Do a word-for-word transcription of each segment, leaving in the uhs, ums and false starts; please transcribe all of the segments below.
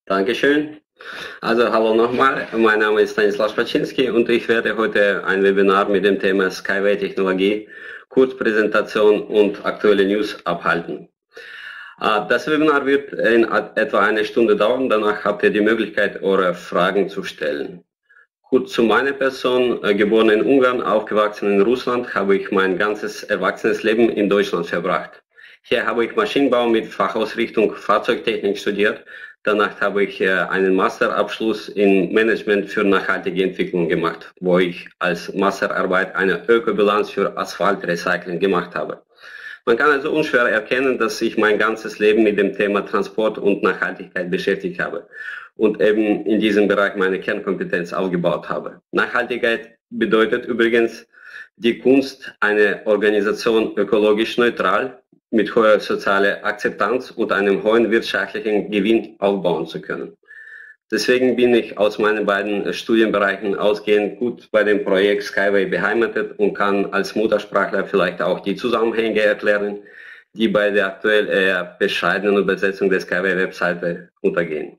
Dankeschön. Also hallo nochmal, mein Name ist Stanislav Spaczynski und ich werde heute ein Webinar mit dem Thema Skyway-Technologie, Kurzpräsentation und aktuelle News abhalten. Das Webinar wird in etwa eine Stunde dauern, danach habt ihr die Möglichkeit, eure Fragen zu stellen. Kurz zu meiner Person, geboren in Ungarn, aufgewachsen in Russland, habe ich mein ganzes erwachsenes Leben in Deutschland verbracht. Hier habe ich Maschinenbau mit Fachausrichtung Fahrzeugtechnik studiert. Danach habe ich einen Masterabschluss in Management für nachhaltige Entwicklung gemacht, wo ich als Masterarbeit eine Ökobilanz für Asphaltrecycling gemacht habe. Man kann also unschwer erkennen, dass ich mein ganzes Leben mit dem Thema Transport und Nachhaltigkeit beschäftigt habe und eben in diesem Bereich meine Kernkompetenz aufgebaut habe. Nachhaltigkeit bedeutet übrigens die Kunst, eine Organisation ökologisch neutral, mit hoher sozialer Akzeptanz und einem hohen wirtschaftlichen Gewinn aufbauen zu können. Deswegen bin ich aus meinen beiden Studienbereichen ausgehend gut bei dem Projekt Skyway beheimatet und kann als Muttersprachler vielleicht auch die Zusammenhänge erklären, die bei der aktuell eher bescheidenen Übersetzung der Skyway-Webseite untergehen.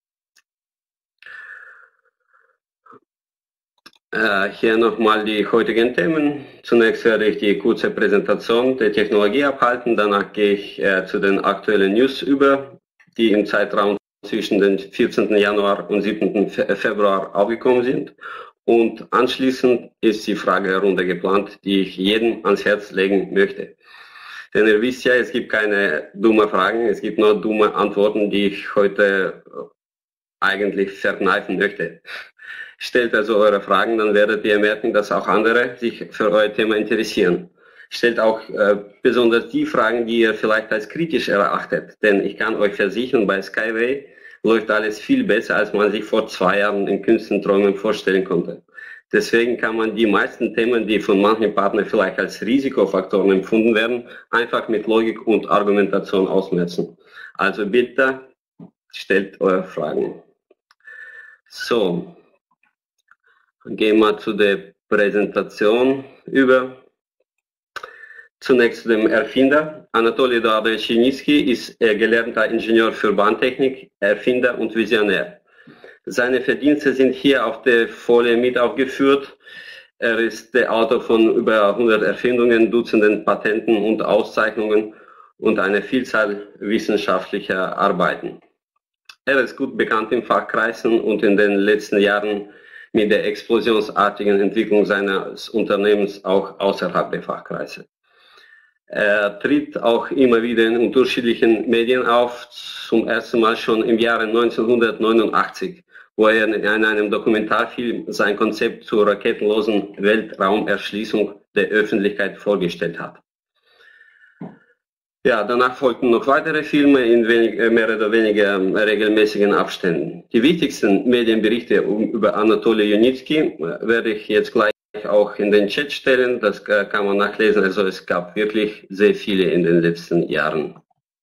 Äh, hier nochmal die heutigen Themen. Zunächst werde ich die kurze Präsentation der Technologie abhalten, danach gehe ich äh, zu den aktuellen News über, die im Zeitraum zwischen dem vierzehnten Januar und siebten Februar aufgekommen sind. Und anschließend ist die Fragerunde geplant, die ich jedem ans Herz legen möchte. Denn ihr wisst ja, es gibt keine dummen Fragen, es gibt nur dumme Antworten, die ich heute eigentlich verkneifen möchte. Stellt also eure Fragen, dann werdet ihr merken, dass auch andere sich für euer Thema interessieren. Stellt auch äh, besonders die Fragen, die ihr vielleicht als kritisch erachtet. Denn ich kann euch versichern, bei Skyway läuft alles viel besser, als man sich vor zwei Jahren in kühnsten Träumen vorstellen konnte. Deswegen kann man die meisten Themen, die von manchen Partnern vielleicht als Risikofaktoren empfunden werden, einfach mit Logik und Argumentation ausmerzen. Also bitte stellt eure Fragen. So. Gehen wir zu der Präsentation über. Zunächst zu dem Erfinder. Anatoli Eduardovich Yunitski ist gelernter Ingenieur für Bahntechnik, Erfinder und Visionär. Seine Verdienste sind hier auf der Folie mit aufgeführt. Er ist der Autor von über hundert Erfindungen, Dutzenden Patenten und Auszeichnungen und einer Vielzahl wissenschaftlicher Arbeiten. Er ist gut bekannt in Fachkreisen und in den letzten Jahren mit der explosionsartigen Entwicklung seines Unternehmens auch außerhalb der Fachkreise. Er tritt auch immer wieder in unterschiedlichen Medien auf, zum ersten Mal schon im Jahre neunzehnhundertneunundachtzig, wo er in einem Dokumentarfilm sein Konzept zur raketenlosen Weltraumerschließung der Öffentlichkeit vorgestellt hat. Ja, danach folgten noch weitere Filme in wenig, mehr oder weniger regelmäßigen Abständen. Die wichtigsten Medienberichte über Anatoli Yunitski werde ich jetzt gleich auch in den Chat stellen. Das kann man nachlesen. Also es gab wirklich sehr viele in den letzten Jahren.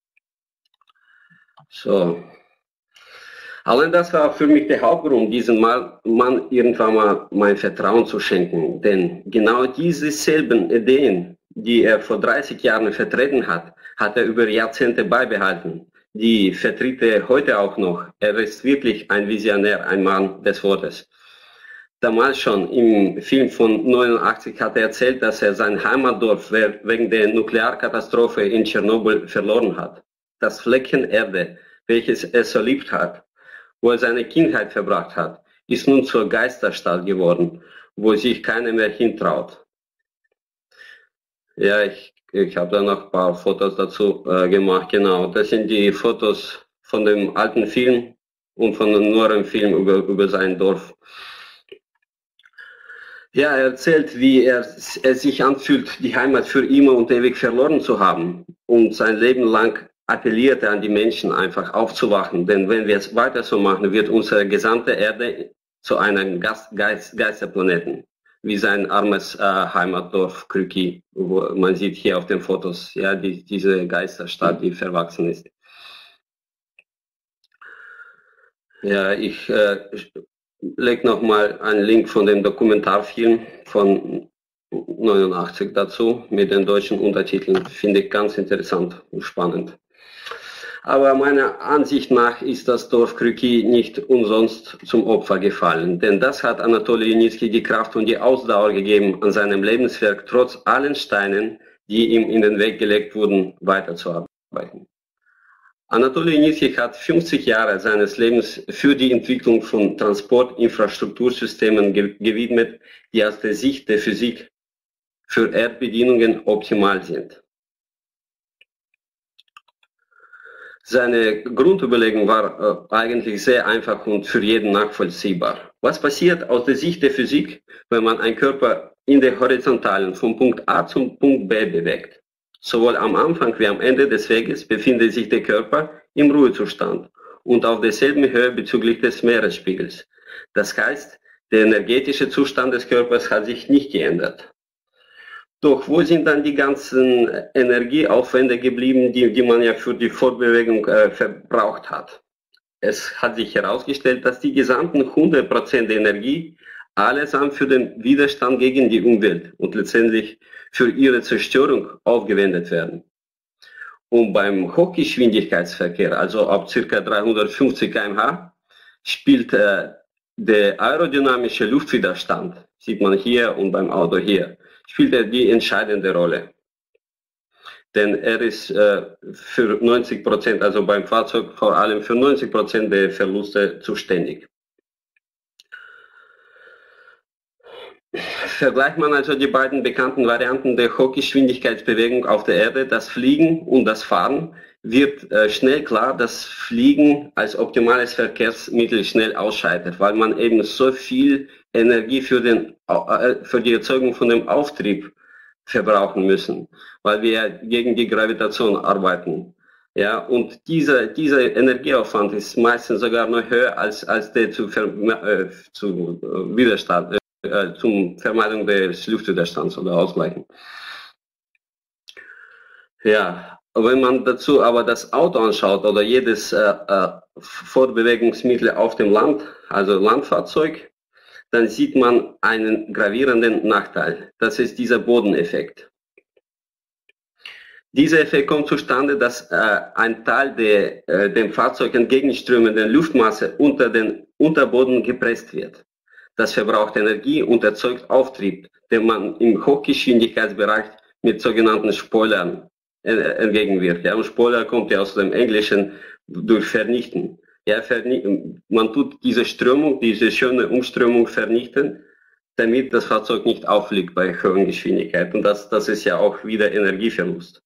So. Allein das war für mich der Hauptgrund, diesem Mann irgendwann mal mein Vertrauen zu schenken. Denn genau diese selben Ideen, die er vor dreißig Jahren vertreten hat, hat er über Jahrzehnte beibehalten. Die vertritt er heute auch noch. Er ist wirklich ein Visionär, ein Mann des Wortes. Damals schon im Film von neunundachtzig hat er erzählt, dass er sein Heimatdorf wegen der Nuklearkatastrophe in Tschernobyl verloren hat. Das Fleckchen Erde, welches er so liebt hat, wo er seine Kindheit verbracht hat, ist nun zur Geisterstadt geworden, wo sich keiner mehr hintraut. Ja, ich, ich habe da noch ein paar Fotos dazu äh, gemacht, genau. Das sind die Fotos von dem alten Film und von dem neueren Film über, über sein Dorf. Ja, er erzählt, wie er, er sich anfühlt, die Heimat für immer und ewig verloren zu haben. Und sein Leben lang appelliert er an die Menschen, einfach aufzuwachen. Denn wenn wir es weiter so machen, wird unsere gesamte Erde zu einem Geist, Geist, Geisterplaneten. Wie sein armes äh, Heimatdorf Krüki, wo man sieht hier auf den Fotos, ja, die, diese Geisterstadt, die verwachsen ist. Ja, ich äh, lege nochmal einen Link von dem Dokumentarfilm von neunundachtzig dazu, mit den deutschen Untertiteln, finde ich ganz interessant und spannend. Aber meiner Ansicht nach ist das Dorf Krюki nicht umsonst zum Opfer gefallen, denn das hat Anatolij Junitski die Kraft und die Ausdauer gegeben, an seinem Lebenswerk trotz allen Steinen, die ihm in den Weg gelegt wurden, weiterzuarbeiten. Anatolij Junitski hat fünfzig Jahre seines Lebens für die Entwicklung von Transportinfrastruktursystemen ge gewidmet, die aus der Sicht der Physik für Erdbedienungen optimal sind. Seine Grundüberlegung war äh, eigentlich sehr einfach und für jeden nachvollziehbar. Was passiert aus der Sicht der Physik, wenn man einen Körper in der Horizontalen vom Punkt A zum Punkt B bewegt? Sowohl am Anfang wie am Ende des Weges befindet sich der Körper im Ruhezustand und auf derselben Höhe bezüglich des Meeresspiegels. Das heißt, der energetische Zustand des Körpers hat sich nicht geändert. Doch wo sind dann die ganzen Energieaufwände geblieben, die, die man ja für die Fortbewegung äh, verbraucht hat? Es hat sich herausgestellt, dass die gesamten hundert Prozent der Energie allesamt für den Widerstand gegen die Umwelt und letztendlich für ihre Zerstörung aufgewendet werden. Und beim Hochgeschwindigkeitsverkehr, also ab ca. dreihundertfünfzig Kilometer pro Stunde, spielt äh, der aerodynamische Luftwiderstand, sieht man hier und beim Auto hier, spielt er die entscheidende Rolle. Denn er ist äh, für neunzig Prozent, also beim Fahrzeug vor allem für neunzig Prozent der Verluste zuständig. Vergleicht man also die beiden bekannten Varianten der Hochgeschwindigkeitsbewegung auf der Erde, das Fliegen und das Fahren, wird äh, schnell klar, dass Fliegen als optimales Verkehrsmittel schnell ausscheidet, weil man eben so viel Energie für, den, äh, für die Erzeugung von dem Auftrieb verbrauchen müssen, weil wir gegen die Gravitation arbeiten. Ja, und dieser, dieser Energieaufwand ist meistens sogar noch höher als, als der zu, äh, zu äh, Widerstand, äh, zum Vermeidung des Luftwiderstands oder Ausgleichen. Ja, wenn man dazu aber das Auto anschaut oder jedes äh, äh, Fortbewegungsmittel auf dem Land, also Landfahrzeug, dann sieht man einen gravierenden Nachteil. Das ist dieser Bodeneffekt. Dieser Effekt kommt zustande, dass äh, ein Teil der äh, dem Fahrzeug entgegenströmenden Luftmasse unter den Unterboden gepresst wird. Das verbraucht Energie und erzeugt Auftrieb, den man im Hochgeschwindigkeitsbereich mit sogenannten Spoilern entgegenwirkt. Ja, und Spoiler kommt ja aus dem Englischen durch vernichten. Ja, verni man tut diese Strömung, diese schöne Umströmung vernichten, damit das Fahrzeug nicht auffliegt bei hoher Geschwindigkeit. Und das, das ist ja auch wieder Energieverlust.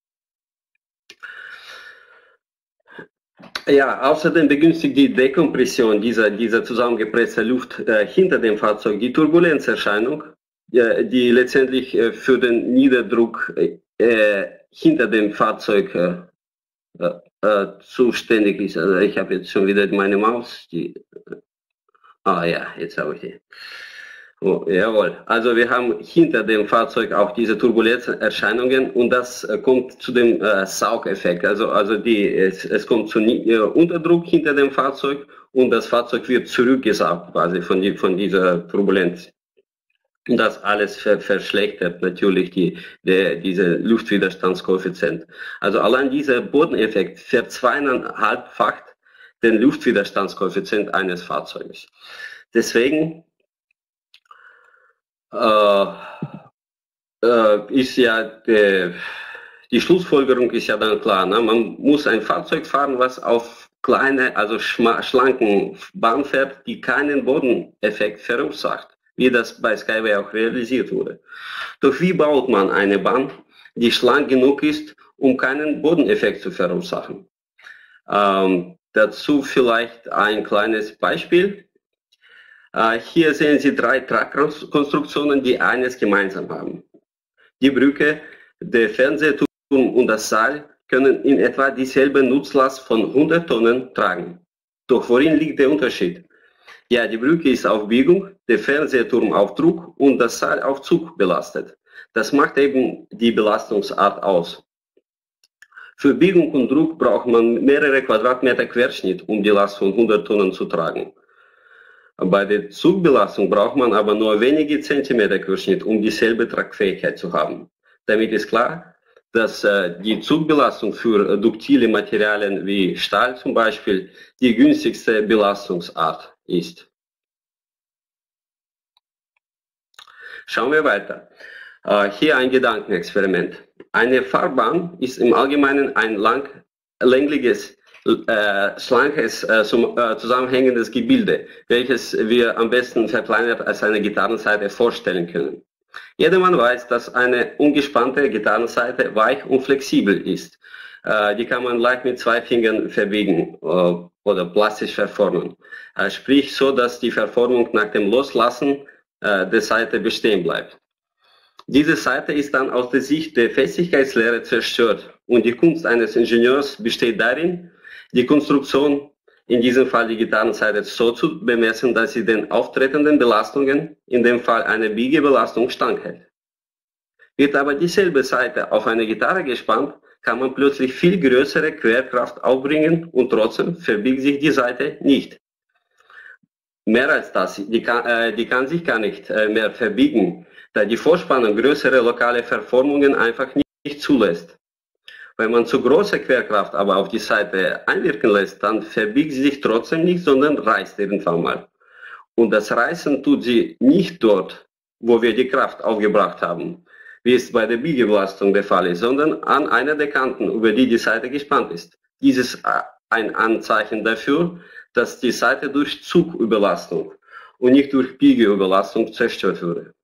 Ja, außerdem begünstigt die Dekompression dieser, dieser zusammengepressten Luft äh, hinter dem Fahrzeug die Turbulenzerscheinung, äh, die letztendlich äh, für den Niederdruck äh, hinter dem Fahrzeug äh, äh, zuständig ist. Also ich habe jetzt schon wieder meine Maus. Die, äh, ah ja, jetzt habe ich die. Oh, jawohl. Also wir haben hinter dem Fahrzeug auch diese Turbulenzerscheinungen und das äh, kommt zu dem äh, Saugeffekt. Also, also die, es, es kommt zu äh, Unterdruck hinter dem Fahrzeug und das Fahrzeug wird zurückgesaugt quasi von, die, von dieser Turbulenz. Und das alles ver verschlechtert natürlich die, der, diese Luftwiderstandskoeffizient. Also allein dieser Bodeneffekt verzweieinhalbfacht den Luftwiderstandskoeffizient eines Fahrzeuges. Deswegen äh, äh, ist ja der, die Schlussfolgerung ist ja dann klar. Ne? Man muss ein Fahrzeug fahren, was auf kleine, also schlanken Bahn fährt, die keinen Bodeneffekt verursacht, wie das bei Skyway auch realisiert wurde. Doch wie baut man eine Bahn, die schlank genug ist, um keinen Bodeneffekt zu verursachen? Ähm, dazu vielleicht ein kleines Beispiel. Äh, hier sehen Sie drei Tragkonstruktionen, die eines gemeinsam haben. Die Brücke, der Fernsehturm und das Seil können in etwa dieselbe Nutzlast von hundert Tonnen tragen. Doch worin liegt der Unterschied? Ja, die Brücke ist auf Biegung, der Fernsehturm auf Druck und das Seil auf Zug belastet. Das macht eben die Belastungsart aus. Für Biegung und Druck braucht man mehrere Quadratmeter Querschnitt, um die Last von hundert Tonnen zu tragen. Bei der Zugbelastung braucht man aber nur wenige Zentimeter Querschnitt, um dieselbe Tragfähigkeit zu haben. Damit ist klar, dass äh, die Zugbelastung für duktile Materialien wie Stahl zum Beispiel die günstigste Belastungsart ist. Schauen wir weiter. Äh, hier ein Gedankenexperiment. Eine Fahrbahn ist im Allgemeinen ein lang, längliches, äh, schlankes, äh, zum, äh, zusammenhängendes Gebilde, welches wir am besten verkleinert als eine Gitarrensaite vorstellen können. Jedermann weiß, dass eine ungespannte Gitarrensaite weich und flexibel ist. Äh, die kann man leicht mit zwei Fingern verbiegen äh, oder plastisch verformen. Äh, sprich so, dass die Verformung nach dem Loslassen äh, der Saite bestehen bleibt. Diese Saite ist dann aus der Sicht der Festigkeitslehre zerstört und die Kunst eines Ingenieurs besteht darin, die Konstruktion, in diesem Fall die Gitarrensaite, so zu bemessen, dass sie den auftretenden Belastungen, in dem Fall eine Biegebelastung, standhält. Wird aber dieselbe Saite auf eine Gitarre gespannt, kann man plötzlich viel größere Querkraft aufbringen und trotzdem verbiegt sich die Saite nicht. Mehr als das, die kann, äh, die kann sich gar nicht äh, mehr verbiegen, da die Vorspannung größere lokale Verformungen einfach nicht, nicht zulässt. Wenn man zu große Querkraft aber auf die Saite einwirken lässt, dann verbiegt sie sich trotzdem nicht, sondern reißt irgendwann mal. Und das Reißen tut sie nicht dort, wo wir die Kraft aufgebracht haben, wie es bei der Biegebelastung der Fall ist, sondern an einer der Kanten, über die die Saite gespannt ist. Dies ist ein Anzeichen dafür, dass die Saite durch Zugüberlastung und nicht durch Biegeüberlastung zerstört wurde.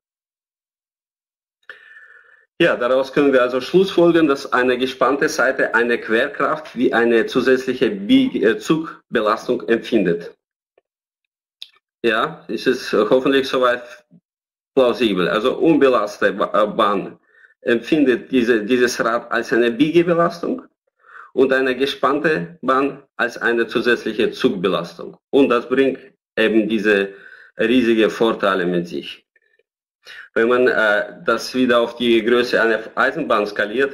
Ja, daraus können wir also schlussfolgern, dass eine gespannte Saite eine Querkraft wie eine zusätzliche Biege- Zugbelastung empfindet. Ja, ist es hoffentlich soweit plausibel. Also unbelastete Bahn empfindet diese, dieses Rad als eine Biegebelastung und eine gespannte Bahn als eine zusätzliche Zugbelastung. Und das bringt eben diese riesige Vorteile mit sich. Wenn man äh, das wieder auf die Größe einer Eisenbahn skaliert,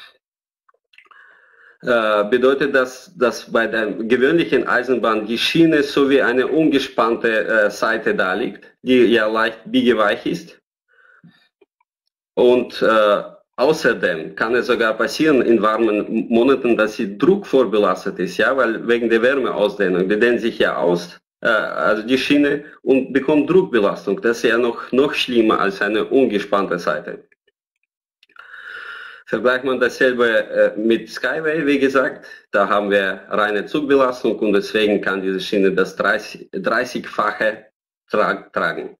äh, bedeutet das, dass bei der gewöhnlichen Eisenbahn die Schiene so wie eine ungespannte äh, Saite da liegt, die ja leicht biegeweich ist. Und äh, außerdem kann es sogar passieren in warmen Monaten, dass sie druckvorbelastet ist, ja, weil wegen der Wärmeausdehnung, die dehnt sich ja aus. Also die Schiene, und bekommt Druckbelastung. Das ist ja noch, noch schlimmer als eine ungespannte Seite. Vergleicht man dasselbe mit Skyway, wie gesagt, da haben wir reine Zugbelastung und deswegen kann diese Schiene das dreißigfache tragen.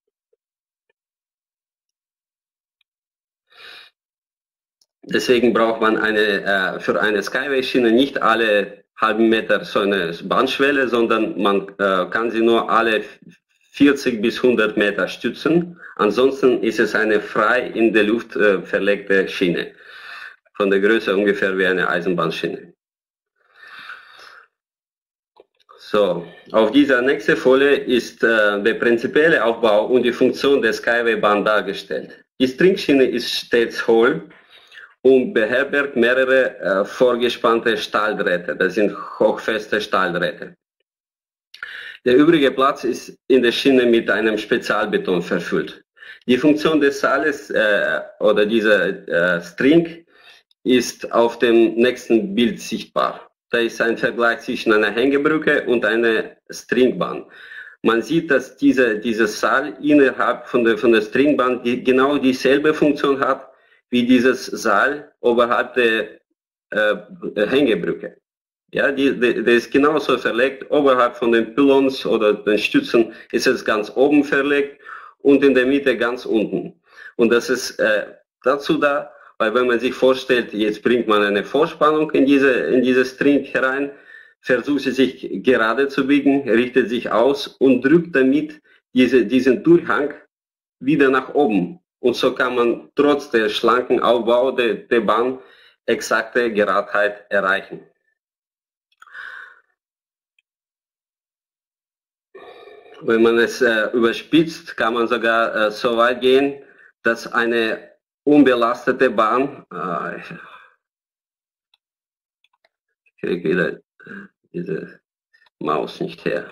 Deswegen braucht man eine, für eine Skyway-Schiene nicht alle halben Meter so eine Bahnschwelle, sondern man äh, kann sie nur alle vierzig bis hundert Meter stützen. Ansonsten ist es eine frei in der Luft äh, verlegte Schiene. Von der Größe ungefähr wie eine Eisenbahnschiene. So, auf dieser nächsten Folie ist äh, der prinzipielle Aufbau und die Funktion der Skyway-Bahn dargestellt. Die Stringschiene ist stets hohl und beherbergt mehrere äh, vorgespannte Stahldrähte. Das sind hochfeste Stahldrähte. Der übrige Platz ist in der Schiene mit einem Spezialbeton verfüllt. Die Funktion des Saales äh, oder dieser äh, String ist auf dem nächsten Bild sichtbar. Da ist ein Vergleich zwischen einer Hängebrücke und einer Stringbahn. Man sieht, dass diese, dieses Saal innerhalb von der, von der Stringbahn die, genau dieselbe Funktion hat wie dieses Saal oberhalb der äh, Hängebrücke. Ja, die, die, der ist genauso verlegt, oberhalb von den Pylons oder den Stützen ist es ganz oben verlegt und in der Mitte ganz unten. Und das ist äh, dazu da, weil wenn man sich vorstellt, jetzt bringt man eine Vorspannung in diese, in diese String herein, versucht sie sich gerade zu biegen, richtet sich aus und drückt damit diese, diesen Durchhang wieder nach oben. Und so kann man trotz der schlanken Aufbau der, der Bahn exakte Geradheit erreichen. Wenn man es äh, überspitzt, kann man sogar äh, so weit gehen, dass eine unbelastete Bahn, äh, ich kriege wieder diese Maus nicht her.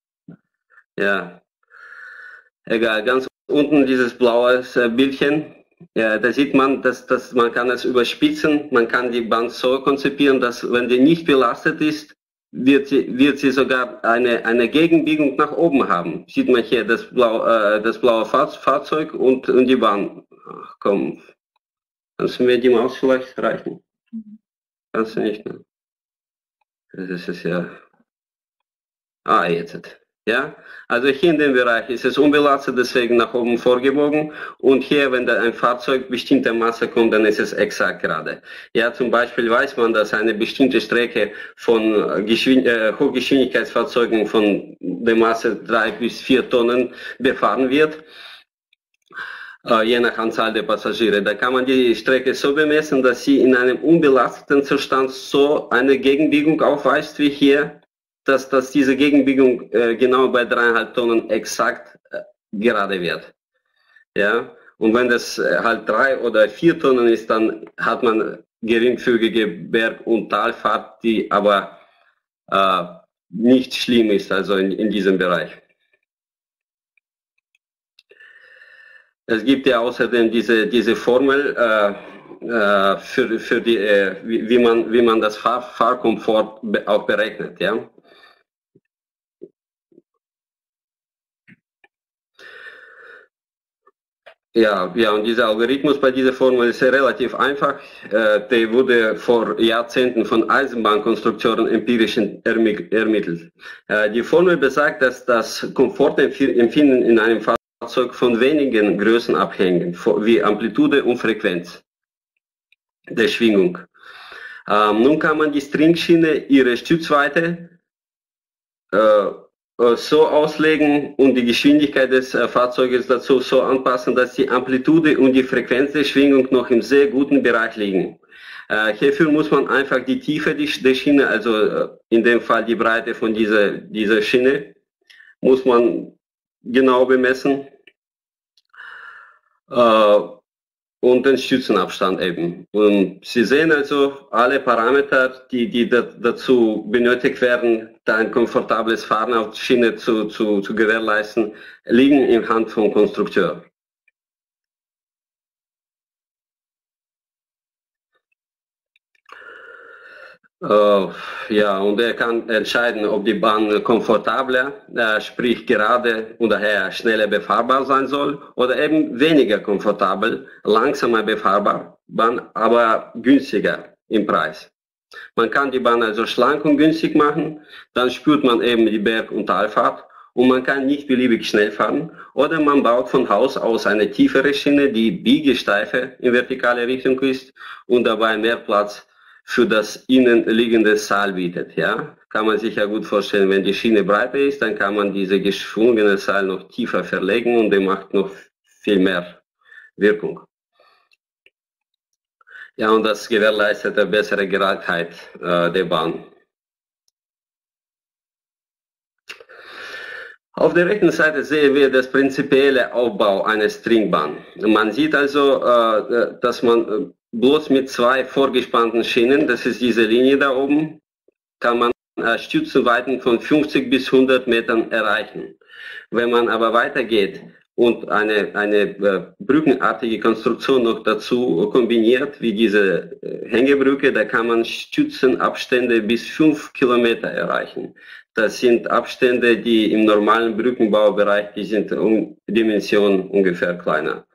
Ja, egal, ganz unten dieses blaue Bildchen, Ja, da sieht man, dass, dass man kann es überspitzen, man kann die Bahn so konzipieren, dass wenn die nicht belastet ist, wird sie, wird sie sogar eine, eine Gegenbiegung nach oben haben. Sieht man hier das, Blau, äh, das blaue Fahrzeug und, und die Bahn. Ach komm, kannst du mir die Maus vielleicht reichen? Kannst du nicht, ne? Das ist ja... Ah, jetzt. Ja, also hier in dem Bereich ist es unbelastet, deswegen nach oben vorgebogen. Und hier, wenn da ein Fahrzeug bestimmter Masse kommt, dann ist es exakt gerade. Ja, zum Beispiel weiß man, dass eine bestimmte Strecke von Geschwind äh, Hochgeschwindigkeitsfahrzeugen von der Masse drei bis vier Tonnen befahren wird, äh, je nach Anzahl der Passagiere. Da kann man die Strecke so bemessen, dass sie in einem unbelasteten Zustand so eine Gegenbiegung aufweist wie hier, dass, dass diese Gegenbiegung äh, genau bei dreieinhalb Tonnen exakt äh, gerade wird. Ja, und wenn das äh, halt drei oder vier Tonnen ist, dann hat man geringfügige Berg- und Talfahrt, die aber äh, nicht schlimm ist, also in, in diesem Bereich. Es gibt ja außerdem diese, diese Formel äh, äh, für, für die, äh, wie, wie, man, wie man das Fahr Fahrkomfort be auch berechnet. Ja. Ja, ja, und dieser Algorithmus bei dieser Formel ist ja relativ einfach. Äh, der wurde vor Jahrzehnten von Eisenbahnkonstrukteuren empirisch ermittelt. Äh, die Formel besagt, dass das Komfortempfinden in einem Fahrzeug von wenigen Größen abhängt, wie Amplitude und Frequenz der Schwingung. Ähm, nun kann man die Stringschiene, ihre Stützweite, äh, so auslegen und die Geschwindigkeit des äh, Fahrzeuges dazu so anpassen, dass die Amplitude und die Frequenz der Schwingung noch im sehr guten Bereich liegen. Äh, hierfür muss man einfach die Tiefe der Schiene, also äh, in dem Fall die Breite von dieser, dieser Schiene, muss man genau bemessen. Äh, und den Stützenabstand eben. Und Sie sehen also alle Parameter, die, die dazu benötigt werden, da ein komfortables Fahren auf der Schiene zu, zu, zu gewährleisten, liegen in Hand vom Konstrukteur. Uh, ja, und er kann entscheiden, ob die Bahn komfortabler, äh, sprich gerade und daher schneller befahrbar sein soll, oder eben weniger komfortabel, langsamer befahrbar, aber günstiger im Preis. Man kann die Bahn also schlank und günstig machen, dann spürt man eben die Berg- und Talfahrt und man kann nicht beliebig schnell fahren, oder man baut von Haus aus eine tiefere Schiene, die biegesteife in vertikale Richtung ist und dabei mehr Platz für das innen liegende Seil bietet. Ja? Kann man sich ja gut vorstellen, wenn die Schiene breiter ist, dann kann man diese geschwungene Seil noch tiefer verlegen und der macht noch viel mehr Wirkung. Ja, und das gewährleistet eine bessere Geradheit äh, der Bahn. Auf der rechten Seite sehen wir das prinzipielle Aufbau einer Stringbahn. Man sieht also, äh, dass man bloß mit zwei vorgespannten Schienen, das ist diese Linie da oben, kann man äh, Stützenweiten von fünfzig bis hundert Metern erreichen. Wenn man aber weitergeht und eine, eine äh, brückenartige Konstruktion noch dazu kombiniert, wie diese äh, Hängebrücke, da kann man Stützenabstände bis fünf Kilometer erreichen. Das sind Abstände, die im normalen Brückenbaubereich, die sind um Dimensionen ungefähr kleiner.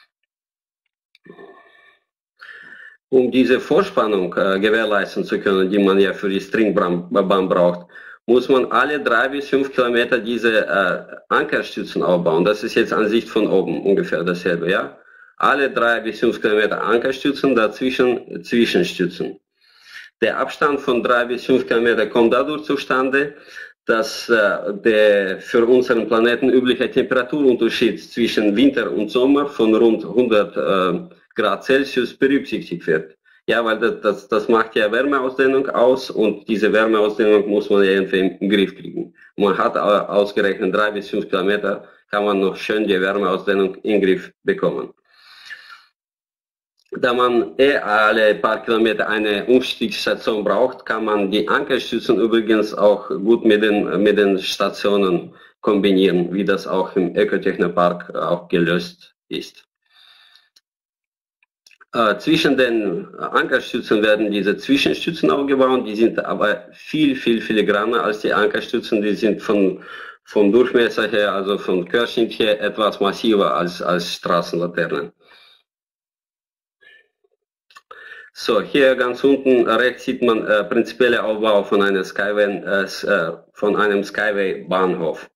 Um diese Vorspannung äh, gewährleisten zu können, die man ja für die Stringbahn braucht, muss man alle drei bis fünf Kilometer diese äh, Ankerstützen aufbauen. Das ist jetzt an Sicht von oben ungefähr dasselbe, ja? Alle drei bis fünf Kilometer Ankerstützen, dazwischen Zwischenstützen. Der Abstand von drei bis fünf Kilometer kommt dadurch zustande, dass äh, der für unseren Planeten übliche Temperaturunterschied zwischen Winter und Sommer von rund hundert äh, Grad Celsius berücksichtigt wird. Ja, weil das, das, das macht ja Wärmeausdehnung aus und diese Wärmeausdehnung muss man irgendwie im Griff kriegen. Man hat ausgerechnet drei bis fünf Kilometer, kann man noch schön die Wärmeausdehnung in den Griff bekommen. Da man eh alle paar Kilometer eine Umstiegsstation braucht, kann man die Ankerstützen übrigens auch gut mit den, mit den Stationen kombinieren, wie das auch im Ökotechnopark auch gelöst ist. Äh, zwischen den Ankerstützen werden diese Zwischenstützen aufgebaut, die sind aber viel, viel filigranter als die Ankerstützen, die sind von, vom Durchmesser her, also vom Querschnitt her etwas massiver als, als Straßenlaternen. So, hier ganz unten rechts sieht man äh, prinzipielle Aufbau von einem Skyway, äh, von einem Skyway-Bahnhof.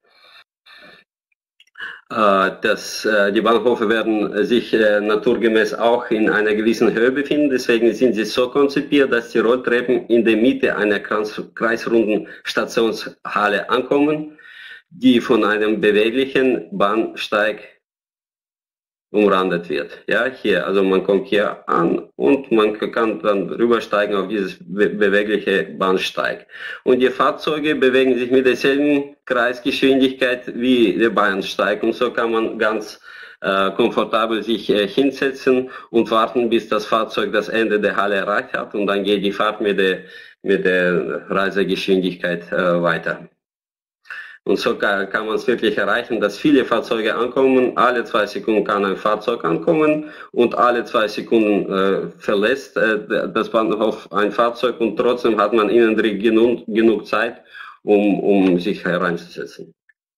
Das, die Bahnhöfe werden sich naturgemäß auch in einer gewissen Höhe befinden, deswegen sind sie so konzipiert, dass die Rolltreppen in der Mitte einer kreisrunden Stationshalle ankommen, die von einem beweglichen Bahnsteig umrandet wird. Ja, hier, also man kommt hier an und man kann dann rübersteigen auf dieses be bewegliche Bahnsteig. Und die Fahrzeuge bewegen sich mit derselben Kreisgeschwindigkeit wie der Bahnsteig und so kann man ganz äh, komfortabel sich äh, hinsetzen und warten, bis das Fahrzeug das Ende der Halle erreicht hat und dann geht die Fahrt mit der, mit der Reisegeschwindigkeit äh, weiter. Und so kann, kann man es wirklich erreichen, dass viele Fahrzeuge ankommen. Alle zwei Sekunden kann ein Fahrzeug ankommen und alle zwei Sekunden äh, verlässt äh, das Bahnhof ein Fahrzeug und trotzdem hat man innen drin genug, genug Zeit, um, um sich hereinzusetzen.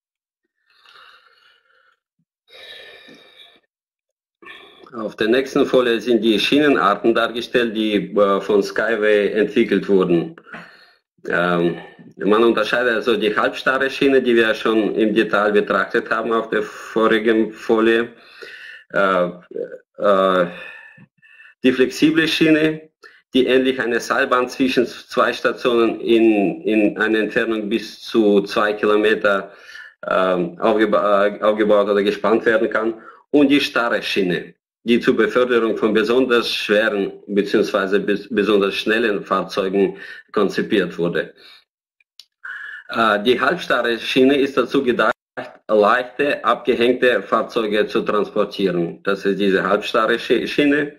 Auf der nächsten Folie sind die Schienenarten dargestellt, die äh, von Skyway entwickelt wurden. Ähm, man unterscheidet also die halbstarre Schiene, die wir schon im Detail betrachtet haben auf der vorigen Folie, äh, äh, die flexible Schiene, die ähnlich eine Seilbahn zwischen zwei Stationen in, in einer Entfernung bis zu zwei Kilometer äh, aufgeba aufgebaut oder gespannt werden kann, und die starre Schiene, die zur Beförderung von besonders schweren bzw. besonders schnellen Fahrzeugen konzipiert wurde. Die halbstarre Schiene ist dazu gedacht, leichte, abgehängte Fahrzeuge zu transportieren. Das ist diese halbstarre Schiene.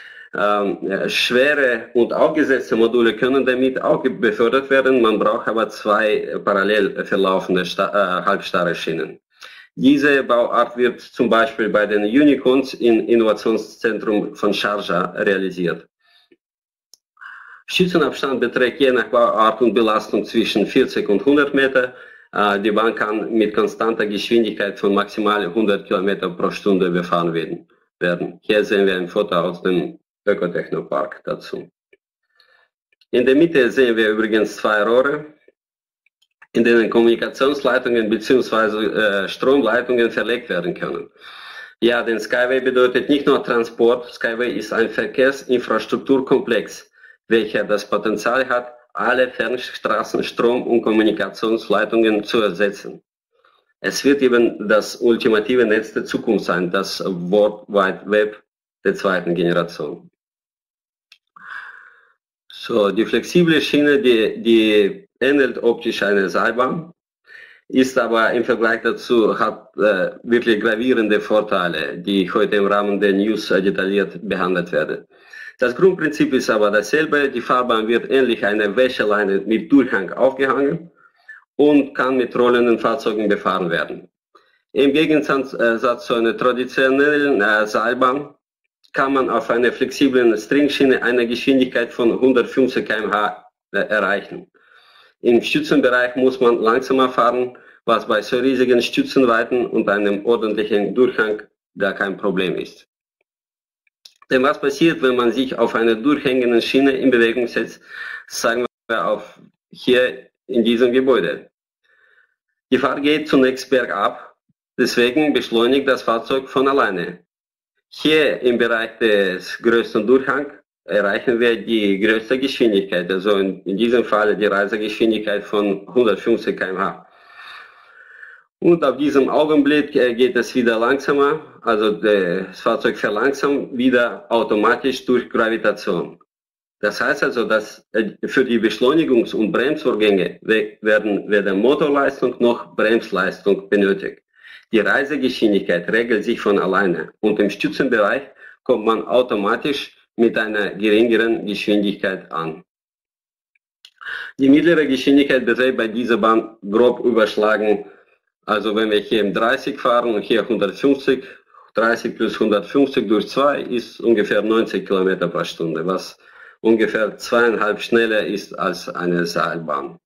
Schwere und aufgesetzte Module können damit auch befördert werden. Man braucht aber zwei parallel verlaufende halbstarre Schienen. Diese Bauart wird zum Beispiel bei den Unicorns im Innovationszentrum von Sharjah realisiert. Stützenabstand beträgt je nach Bauart und Belastung zwischen vierzig und hundert Meter. Die Bahn kann mit konstanter Geschwindigkeit von maximal hundert Kilometer pro Stunde befahren werden. Hier sehen wir ein Foto aus dem Ökotechnopark dazu. In der Mitte sehen wir übrigens zwei Rohre, in denen Kommunikationsleitungen bzw. Äh, Stromleitungen verlegt werden können. Ja, denn Skyway bedeutet nicht nur Transport, Skyway ist ein Verkehrsinfrastrukturkomplex, welcher das Potenzial hat, alle Fernstraßen, Strom- und Kommunikationsleitungen zu ersetzen. Es wird eben das ultimative Netz der Zukunft sein, das World Wide Web der zweiten Generation. So, die flexible Schiene, die, die ähnelt optisch eine Seilbahn, ist aber im Vergleich dazu, hat äh, wirklich gravierende Vorteile, die heute im Rahmen der News äh, detailliert behandelt werden. Das Grundprinzip ist aber dasselbe, die Fahrbahn wird ähnlich einer Wäscheleine mit Durchhang aufgehangen und kann mit rollenden Fahrzeugen befahren werden. Im Gegensatz äh, zu einer traditionellen äh, Seilbahn kann man auf einer flexiblen Stringschiene eine Geschwindigkeit von hundertfünfzig Kilometer pro Stunde äh, erreichen. Im Stützenbereich muss man langsamer fahren, was bei so riesigen Stützenweiten und einem ordentlichen Durchhang gar kein Problem ist. Denn was passiert, wenn man sich auf einer durchhängenden Schiene in Bewegung setzt, sagen wir auf hier in diesem Gebäude. Die Fahrt geht zunächst bergab, deswegen beschleunigt das Fahrzeug von alleine. Hier im Bereich des größten Durchhangs erreichen wir die größte Geschwindigkeit, also in, in diesem Fall die Reisegeschwindigkeit von hundertfünfzig Kilometer pro Stunde. Und ab diesem Augenblick geht es wieder langsamer, also das Fahrzeug verlangsamt wieder automatisch durch Gravitation. Das heißt also, dass für die Beschleunigungs- und Bremsvorgänge werden weder Motorleistung noch Bremsleistung benötigt. Die Reisegeschwindigkeit regelt sich von alleine und im Stützenbereich kommt man automatisch mit einer geringeren Geschwindigkeit an. Die mittlere Geschwindigkeit beträgt bei dieser Bahn grob überschlagen, also wenn wir hier im dreißig fahren und hier hundertfünfzig, dreißig plus hundertfünfzig durch zwei ist ungefähr neunzig Kilometer pro Stunde, was ungefähr zweieinhalb schneller ist als eine Seilbahn.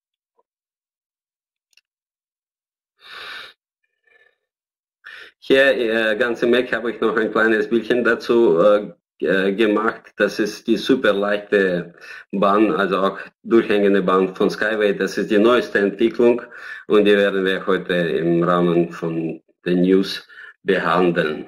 Hier äh, ganz im Eck habe ich noch ein kleines Bildchen dazu äh, gemacht. Das ist die super leichte Bahn, also auch durchhängende Bahn von Skyway. Das ist die neueste Entwicklung und die werden wir heute im Rahmen von den News behandeln.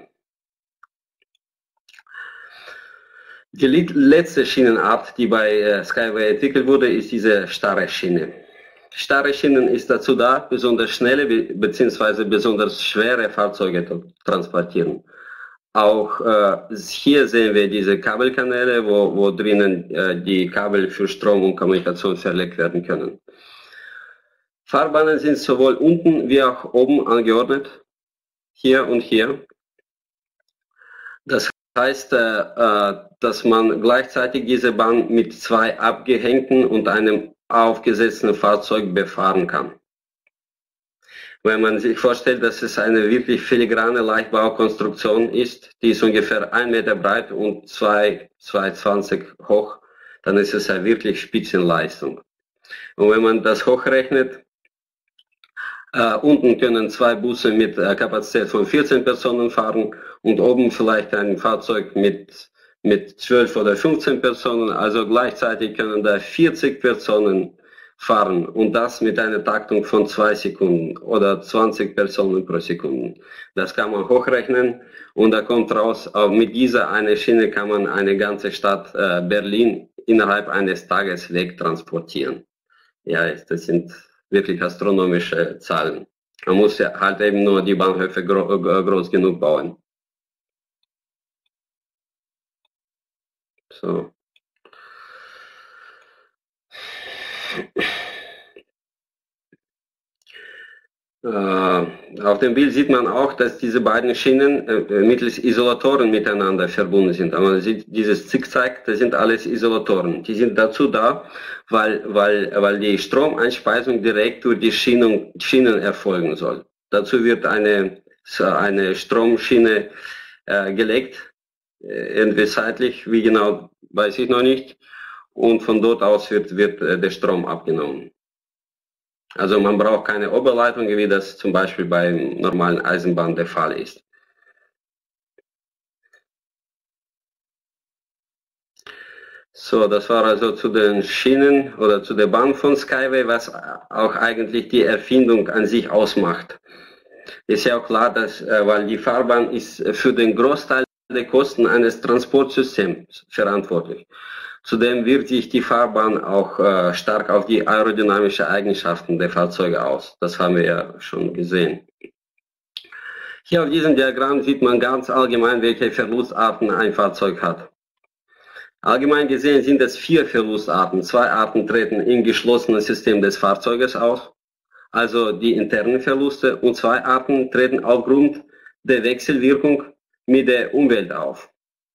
Die letzte Schienenart, die bei äh, Skyway entwickelt wurde, ist diese starre Schiene. Starre Schienen ist dazu da, besonders schnelle bzw. besonders schwere Fahrzeuge zu transportieren. Auch äh, hier sehen wir diese Kabelkanäle, wo, wo drinnen äh, die Kabel für Strom und Kommunikation verlegt werden können. Fahrbahnen sind sowohl unten wie auch oben angeordnet, hier und hier. Das heißt, äh, dass man gleichzeitig diese Bahn mit zwei abgehängten und einem aufgesetzten Fahrzeug befahren kann. Wenn man sich vorstellt, dass es eine wirklich filigrane Leichtbaukonstruktion ist, die ist ungefähr ein Meter breit und zwei Meter zwanzig hoch, dann ist es eine wirklich Spitzenleistung. Und wenn man das hochrechnet, äh, unten können zwei Busse mit äh, Kapazität von vierzehn Personen fahren und oben vielleicht ein Fahrzeug mit mit zwölf oder fünfzehn Personen, also gleichzeitig können da vierzig Personen fahren und das mit einer Taktung von zwei Sekunden oder zwanzig Personen pro Sekunde. Das kann man hochrechnen und da kommt raus, auch mit dieser eine Schiene kann man eine ganze Stadt äh, Berlin innerhalb eines Tages wegtransportieren. Ja, das sind wirklich astronomische Zahlen. Man muss ja halt eben nur die Bahnhöfe gro groß genug bauen. So. Äh, auf dem Bild sieht man auch, dass diese beiden Schienen äh, mittels Isolatoren miteinander verbunden sind. Aber man sieht dieses Zickzack, das sind alles Isolatoren. Die sind dazu da, weil, weil, weil die Stromeinspeisung direkt durch die Schienen, Schienen erfolgen soll. Dazu wird eine, eine Stromschiene äh, gelegt. Irgendwie seitlich, wie genau, weiß ich noch nicht. Und von dort aus wird, wird der Strom abgenommen. Also man braucht keine Oberleitung, wie das zum Beispiel bei normalen Eisenbahn der Fall ist. So, das war also zu den Schienen oder zu der Bahn von Skyway, was auch eigentlich die Erfindung an sich ausmacht. Ist ja auch klar, dass, weil die Fahrbahn ist für den Großteil der Kosten eines Transportsystems verantwortlich. Zudem wirkt sich die Fahrbahn auch äh, stark auf die aerodynamischen Eigenschaften der Fahrzeuge aus. Das haben wir ja schon gesehen. Hier auf diesem Diagramm sieht man ganz allgemein, welche Verlustarten ein Fahrzeug hat. Allgemein gesehen sind es vier Verlustarten. Zwei Arten treten im geschlossenen System des Fahrzeuges aus, also die internen Verluste, und zwei Arten treten aufgrund der Wechselwirkung mit der Umwelt auf.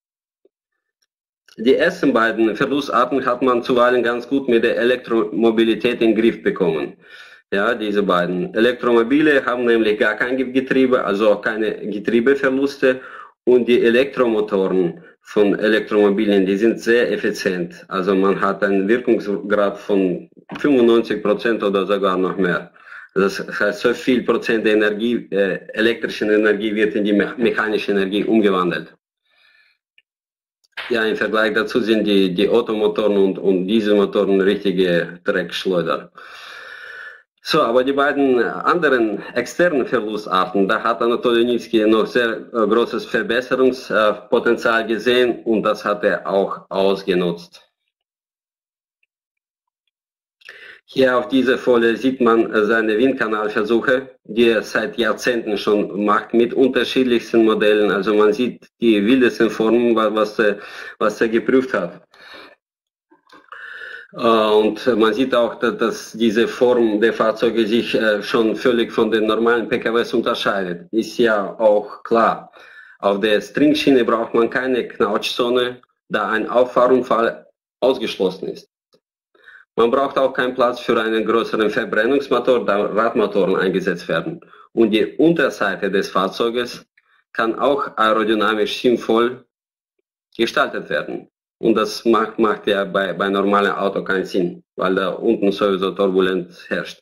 Die ersten beiden Verlustarten hat man zuweilen ganz gut mit der Elektromobilität in den Griff bekommen. Ja, diese beiden Elektromobile haben nämlich gar kein Getriebe, also auch keine Getriebeverluste, und die Elektromotoren von Elektromobilen, die sind sehr effizient. Also man hat einen Wirkungsgrad von fünfundneunzig Prozent oder sogar noch mehr. Das heißt, so viel Prozent der Energie, äh, elektrischen Energie wird in die me mechanische Energie umgewandelt. Ja, im Vergleich dazu sind die, die Automotoren und, und Dieselmotoren richtige Dreckschleuder. So, aber die beiden anderen externen Verlustarten, da hat Anatoli Nitzsky noch sehr äh, großes Verbesserungspotenzial gesehen und das hat er auch ausgenutzt. Hier auf dieser Folie sieht man seine Windkanalversuche, die er seit Jahrzehnten schon macht, mit unterschiedlichsten Modellen. Also man sieht die wildesten Formen, was er, was er geprüft hat. Und man sieht auch, dass diese Form der Fahrzeuge sich schon völlig von den normalen P K Ws unterscheidet. Ist ja auch klar. Auf der Stringschiene braucht man keine Knautschzone, da ein Auffahrunfall ausgeschlossen ist. Man braucht auch keinen Platz für einen größeren Verbrennungsmotor, da Radmotoren eingesetzt werden. Und die Unterseite des Fahrzeuges kann auch aerodynamisch sinnvoll gestaltet werden. Und das macht, macht ja bei, bei normalen Auto keinen Sinn, weil da unten sowieso Turbulenz herrscht.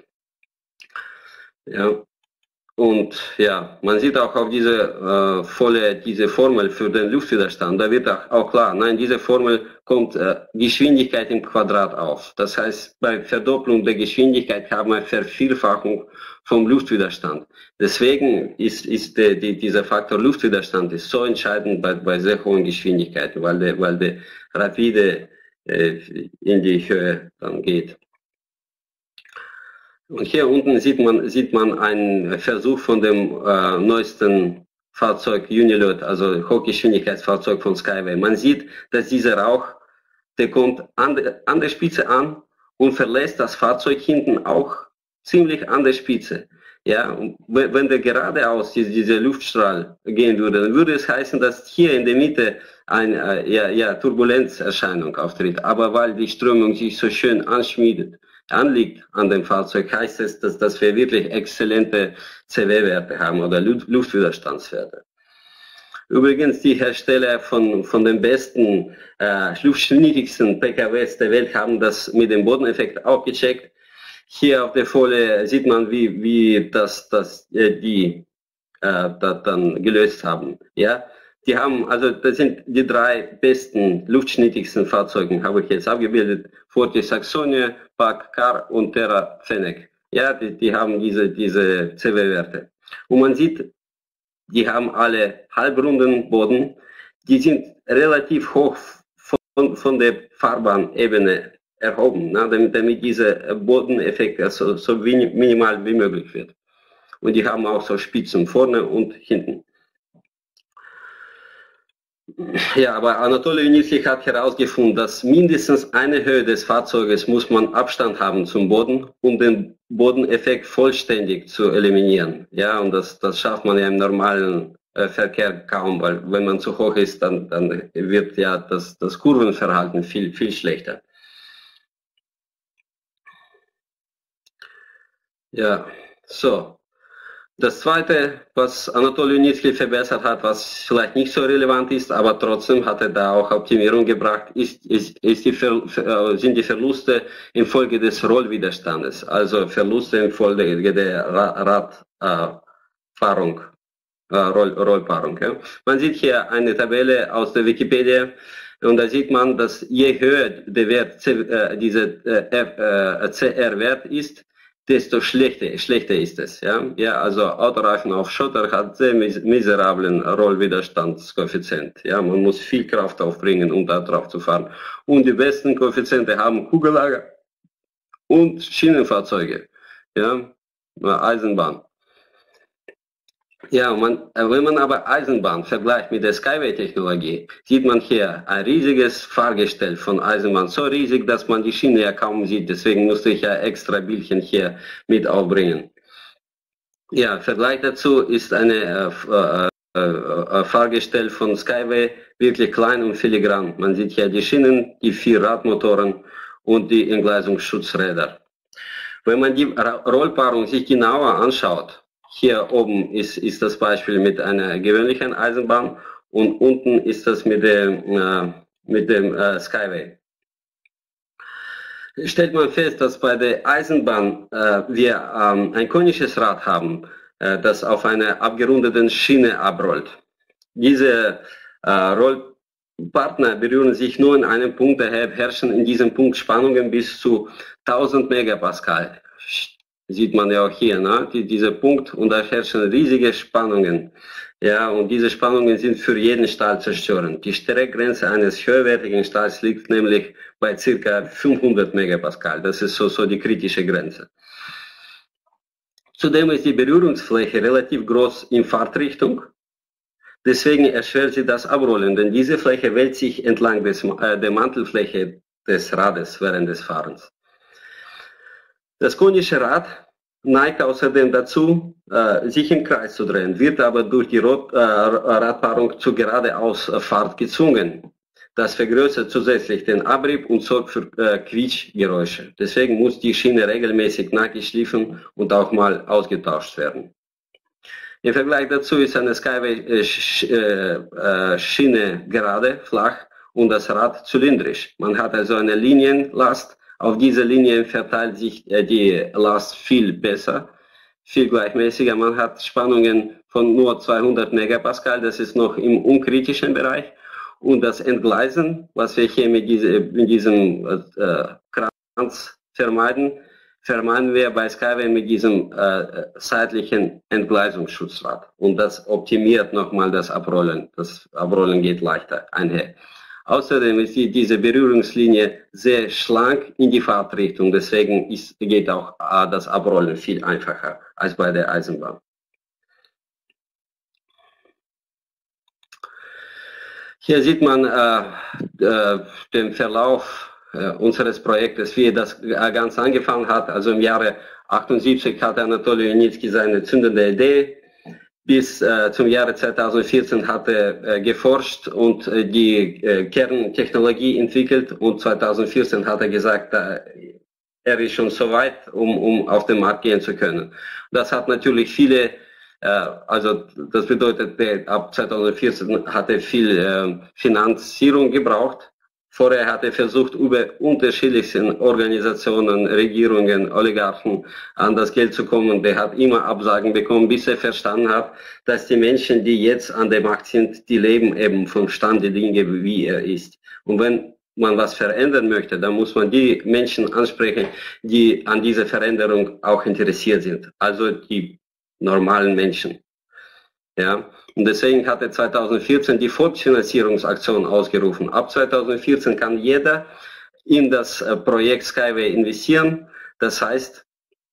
Ja. Und ja, man sieht auch auf diese äh, volle, diese Formel für den Luftwiderstand, da wird auch, auch klar, nein, diese Formel kommt äh, Geschwindigkeit im Quadrat auf. Das heißt, bei Verdopplung der Geschwindigkeit haben wir Vervierfachung vom Luftwiderstand. Deswegen ist, ist die, die, dieser Faktor Luftwiderstand ist so entscheidend bei, bei sehr hohen Geschwindigkeiten, weil der, weil der rapide äh, in die Höhe dann geht. Und hier unten sieht man, sieht man einen Versuch von dem äh, neuesten Fahrzeug Unilot, also Hochgeschwindigkeitsfahrzeug von Skyway. Man sieht, dass dieser Rauch, der kommt an, de, an der Spitze an und verlässt das Fahrzeug hinten auch ziemlich an der Spitze. Ja, und wenn der geradeaus diese, dieser Luftstrahl gehen würde, dann würde es heißen, dass hier in der Mitte eine ja, ja, Turbulenzerscheinung auftritt. Aber weil die Strömung sich so schön anschmiedet, anliegt an dem Fahrzeug, heißt es, dass, dass wir wirklich exzellente C W-Werte haben oder Luftwiderstandswerte. Übrigens, die Hersteller von, von den besten, äh, luftschnittigsten P K Ws der Welt haben das mit dem Bodeneffekt auch gecheckt. Hier auf der Folie sieht man, wie, wie das, das, äh, die äh, das dann gelöst haben. Ja? Die haben, also das sind die drei besten, luftschnittigsten Fahrzeuge, habe ich jetzt abgebildet. Forte Saxonia, Pack Car und Terra Fennec. Ja, die, die haben diese, diese C W-Werte. Und man sieht, die haben alle halbrunden Boden. Die sind relativ hoch von, von der Fahrbahnebene erhoben, na, damit, damit dieser Bodeneffekt also so minimal wie möglich wird. Und die haben auch so Spitzen vorne und hinten. Ja, aber Anatoli Junitschik hat herausgefunden, dass mindestens eine Höhe des Fahrzeuges muss man Abstand haben zum Boden, um den Bodeneffekt vollständig zu eliminieren. Ja, und das, das schafft man ja im normalen äh, Verkehr kaum, weil wenn man zu hoch ist, dann, dann wird ja das, das Kurvenverhalten viel, viel schlechter. Ja, so. Das Zweite, was Anatoli Junitschik verbessert hat, was vielleicht nicht so relevant ist, aber trotzdem hat er da auch Optimierung gebracht, ist, ist, ist die Ver, sind die Verluste infolge des Rollwiderstandes, also Verluste infolge der Radfahrung, äh, Roll, Rollpaarung. Ja. Man sieht hier eine Tabelle aus der Wikipedia und da sieht man, dass je höher der Wert, C, äh, diese äh, C R-Wert ist, desto schlechter, schlechter ist es. Ja? Ja, also Autoreifen auf Schotter hat sehr miserablen Rollwiderstandskoeffizient. Ja? Man muss viel Kraft aufbringen, um da drauf zu fahren. Und die besten Koeffiziente haben Kugellager und Schienenfahrzeuge. Ja? Eisenbahn. Ja, man, wenn man aber Eisenbahn vergleicht mit der Skyway-Technologie, sieht man hier ein riesiges Fahrgestell von Eisenbahn. So riesig, dass man die Schiene ja kaum sieht. Deswegen musste ich ja extra Bildchen hier mit aufbringen. Ja, Vergleich dazu ist eine äh, äh, Fahrgestell von Skyway wirklich klein und filigran. Man sieht hier die Schienen, die vier Radmotoren und die Entgleisungsschutzräder. Wenn man die Rollpaarung sich genauer anschaut, hier oben ist, ist das Beispiel mit einer gewöhnlichen Eisenbahn und unten ist das mit dem, äh, mit dem äh, Skyway. Stellt man fest, dass bei der Eisenbahn äh, wir ähm, ein konisches Rad haben, äh, das auf einer abgerundeten Schiene abrollt. Diese äh, Rollpartner berühren sich nur in einem Punkt, daher herrschen in diesem Punkt Spannungen bis zu tausend Megapascal. Sieht man ja auch hier, ne? Die, dieser Punkt, und da herrschen riesige Spannungen. Ja, und diese Spannungen sind für jeden Stahl zerstörend. Die Streckgrenze eines höherwertigen Stahls liegt nämlich bei ca. fünfhundert Megapascal. Das ist so, so die kritische Grenze. Zudem ist die Berührungsfläche relativ groß in Fahrtrichtung. Deswegen erschwert sie das Abrollen, denn diese Fläche wälzt sich entlang des, äh, der Mantelfläche des Rades während des Fahrens. Das konische Rad neigt außerdem dazu, äh, sich im Kreis zu drehen, wird aber durch die Rot, äh, Radpaarung zur Geradeausfahrt gezwungen. Das vergrößert zusätzlich den Abrieb und sorgt für äh, Quietschgeräusche. Deswegen muss die Schiene regelmäßig nachgeschliffen und auch mal ausgetauscht werden. Im Vergleich dazu ist eine Skyway-Schiene gerade, flach und das Rad zylindrisch. Man hat also eine Linienlast. Auf diese Linien verteilt sich die Last viel besser, viel gleichmäßiger. Man hat Spannungen von nur zweihundert Megapascal, das ist noch im unkritischen Bereich. Und das Entgleisen, was wir hier mit, diese, mit diesem äh, Kranz vermeiden, vermeiden wir bei Skyway mit diesem äh, seitlichen Entgleisungsschutzrad. Und das optimiert nochmal das Abrollen. Das Abrollen geht leichter einher. Außerdem ist die, diese Berührungslinie sehr schlank in die Fahrtrichtung. Deswegen ist, geht auch äh, das Abrollen viel einfacher als bei der Eisenbahn. Hier sieht man äh, äh, den Verlauf unseres Projektes, wie das ganz angefangen hat. Also im Jahre achtundsiebzig hatte Anatolij Junitski seine zündende Idee. Bis äh, zum Jahre zweitausendvierzehn hat er äh, geforscht und äh, die äh, Kerntechnologie entwickelt und zweitausendvierzehn hat er gesagt, äh, er ist schon so weit, um, um auf den Markt gehen zu können. Das hat natürlich viele, äh, also das bedeutet, der, ab zweitausendvierzehn hat er viel äh, Finanzierung gebraucht. Vorher hat er versucht, über unterschiedliche Organisationen, Regierungen, Oligarchen an das Geld zu kommen. Der hat immer Absagen bekommen, bis er verstanden hat, dass die Menschen, die jetzt an der Macht sind, die leben eben vom Stand der Dinge, wie er ist. Und wenn man was verändern möchte, dann muss man die Menschen ansprechen, die an dieser Veränderung auch interessiert sind. Also die normalen Menschen. Ja, und deswegen hat er zweitausendvierzehn die Volksfinanzierungsaktion ausgerufen. Ab zweitausendvierzehn kann jeder in das Projekt Skyway investieren. Das heißt,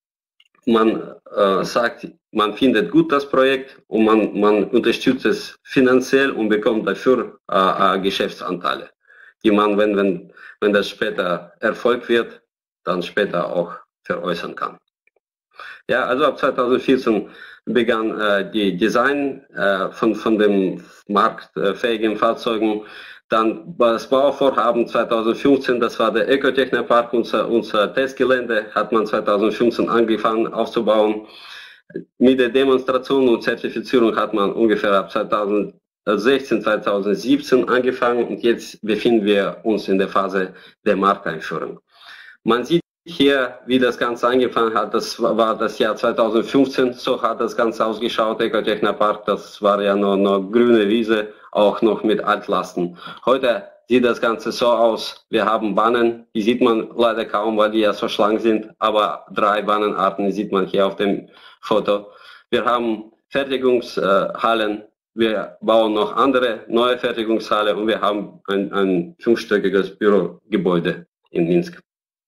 man äh, sagt, man findet gut das Projekt und man, man unterstützt es finanziell und bekommt dafür äh, äh, Geschäftsanteile, die man, wenn, wenn, wenn das später Erfolg wird, dann später auch veräußern kann. Ja, also ab zweitausendvierzehn begann äh, die Design äh, von, von den marktfähigen Fahrzeugen. Dann das Bauvorhaben zweitausendfünfzehn, das war der Ecotechnopark, unser, unser Testgelände, hat man zweitausendfünfzehn angefangen aufzubauen. Mit der Demonstration und Zertifizierung hat man ungefähr ab zweitausendsechzehn, zweitausendsiebzehn angefangen und jetzt befinden wir uns in der Phase der Markteinführung. Man sieht hier, wie das Ganze angefangen hat, das war das Jahr zweitausendfünfzehn, so hat das Ganze ausgeschaut, Ecotechnopark, das war ja noch, noch grüne Wiese, auch noch mit Altlasten. Heute sieht das Ganze so aus, wir haben Bahnen, die sieht man leider kaum, weil die ja so schlank sind, aber drei Bahnenarten sieht man hier auf dem Foto. Wir haben Fertigungshallen, wir bauen noch andere neue Fertigungshalle und wir haben ein, ein fünfstöckiges Bürogebäude in Minsk.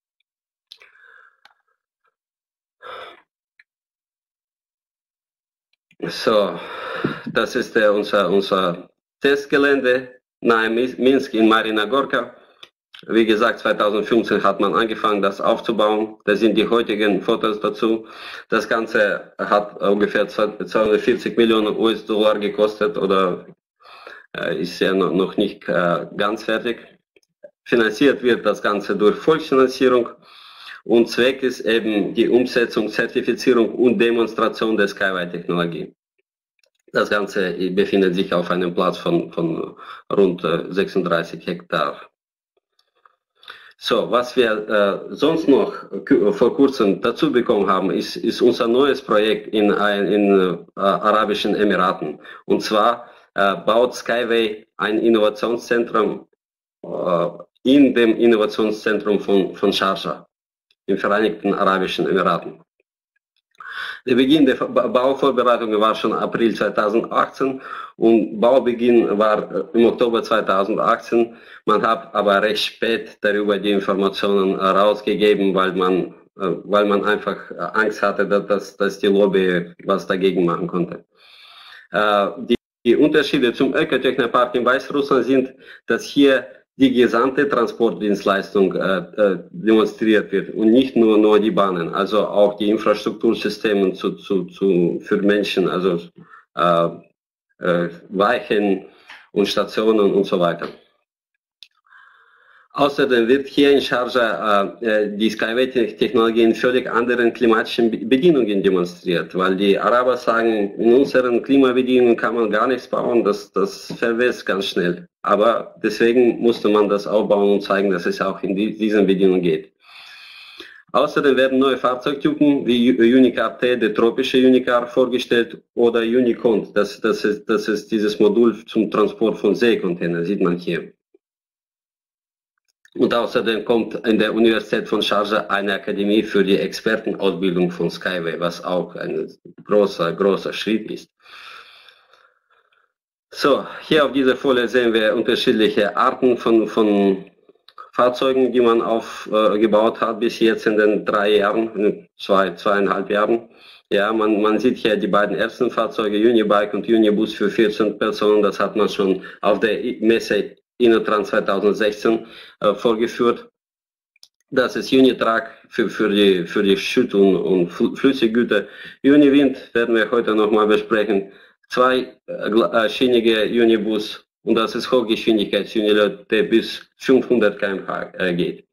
So, das ist der, unser, unser Testgelände nahe Minsk in Marina Gorka. Wie gesagt, zweitausendfünfzehn hat man angefangen, das aufzubauen. Das sind die heutigen Fotos dazu. Das Ganze hat ungefähr zweihundertvierzig Millionen U S-Dollar gekostet oder äh, ist ja noch, noch nicht äh, ganz fertig. Finanziert wird das Ganze durch Volksfinanzierung. Und Zweck ist eben die Umsetzung, Zertifizierung und Demonstration der Skyway-Technologie. Das Ganze befindet sich auf einem Platz von, von rund sechsunddreißig Hektar. So, was wir äh, sonst noch vor kurzem dazu bekommen haben, ist, ist unser neues Projekt in, in äh, Arabischen Emiraten. Und zwar äh, baut Skyway ein Innovationszentrum äh, in dem Innovationszentrum von, von Sharjah, in den Vereinigten Arabischen Emiraten. Der Beginn der Bauvorbereitungen war schon April zweitausendachtzehn und Baubeginn war im Oktober zweitausendachtzehn. Man hat aber recht spät darüber die Informationen rausgegeben, weil man, weil man einfach Angst hatte, dass, dass die Lobby was dagegen machen konnte. Die, die Unterschiede zum Ecotechnopark in Weißrussland sind, dass hier die gesamte Transportdienstleistung äh, demonstriert wird und nicht nur, nur die Bahnen, also auch die Infrastruktursysteme zu, zu, zu, für Menschen, also äh, äh, Weichen und Stationen und so weiter. Außerdem wird hier in Sharjah äh, die Skyway-Technologie in völlig anderen klimatischen Bedingungen demonstriert, weil die Araber sagen, in unseren Klimabedingungen kann man gar nichts bauen, das, das verwest ganz schnell. Aber deswegen musste man das aufbauen und zeigen, dass es auch in die, diesen Bedingungen geht. Außerdem werden neue Fahrzeugtypen wie Unicar T, der tropische Unicar, vorgestellt oder Unicont, das, das, ist, das ist dieses Modul zum Transport von Seekontainern, sieht man hier. Und außerdem kommt in der Universität von Sharjah eine Akademie für die Expertenausbildung von Skyway, was auch ein großer, großer Schritt ist. So, hier auf dieser Folie sehen wir unterschiedliche Arten von, von Fahrzeugen, die man aufgebaut äh, hat bis jetzt in den drei Jahren, zwei, zweieinhalb Jahren. Ja, man, man sieht hier die beiden ersten Fahrzeuge, Unibike und Unibus für vierzehn Personen, das hat man schon auf der Messe Innotrans zweitausendsechzehn äh, vorgeführt. Das ist Unitruck für, für die, für die Schütt- und, und Flüssiggüter. Uniwind werden wir heute nochmal besprechen. Zweischienige äh, Unibus und das ist Hochgeschwindigkeits-Unilot, der bis fünfhundert Kilometer pro Stunde äh, geht.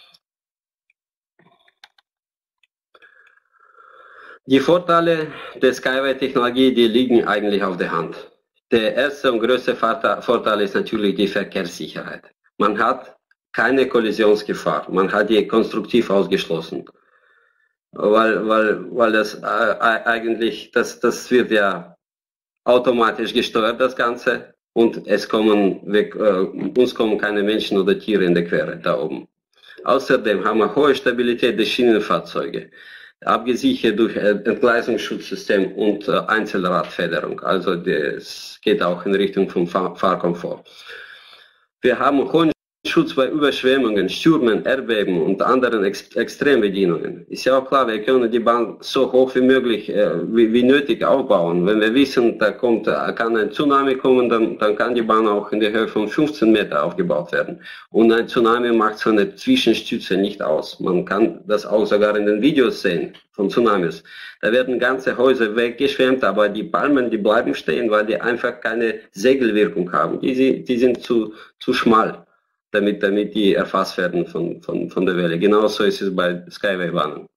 Die Vorteile der Skyway-Technologie, die liegen eigentlich auf der Hand. Der erste und größte Vorteil ist natürlich die Verkehrssicherheit. Man hat keine Kollisionsgefahr, man hat die konstruktiv ausgeschlossen. Weil, weil, weil das äh, eigentlich, das, das wird ja automatisch gesteuert, das Ganze, und es kommen, wir, äh, uns kommen keine Menschen oder Tiere in der Quere da oben. Außerdem haben wir hohe Stabilität der Schienenfahrzeuge, abgesichert durch Entgleisungsschutzsystem und äh, Einzelradfederung. Also das geht auch in Richtung vom Fahr Fahrkomfort. Wir haben hohen Schutz bei Überschwemmungen, Stürmen, Erdbeben und anderen Ex Extrembedingungen. Ist ja auch klar, wir können die Bahn so hoch wie möglich, äh, wie, wie nötig aufbauen. Wenn wir wissen, da kommt, kann ein Tsunami kommen, dann, dann kann die Bahn auch in der Höhe von fünfzehn Meter aufgebaut werden. Und ein Tsunami macht so eine Zwischenstütze nicht aus. Man kann das auch sogar in den Videos sehen von Tsunamis. Da werden ganze Häuser weggeschwemmt, aber die Palmen, die bleiben stehen, weil die einfach keine Segelwirkung haben. Die, die sind zu, zu schmal, damit, damit die erfasst werden von, von, von der Welle. Genauso ist es bei Skyway-Bahnen.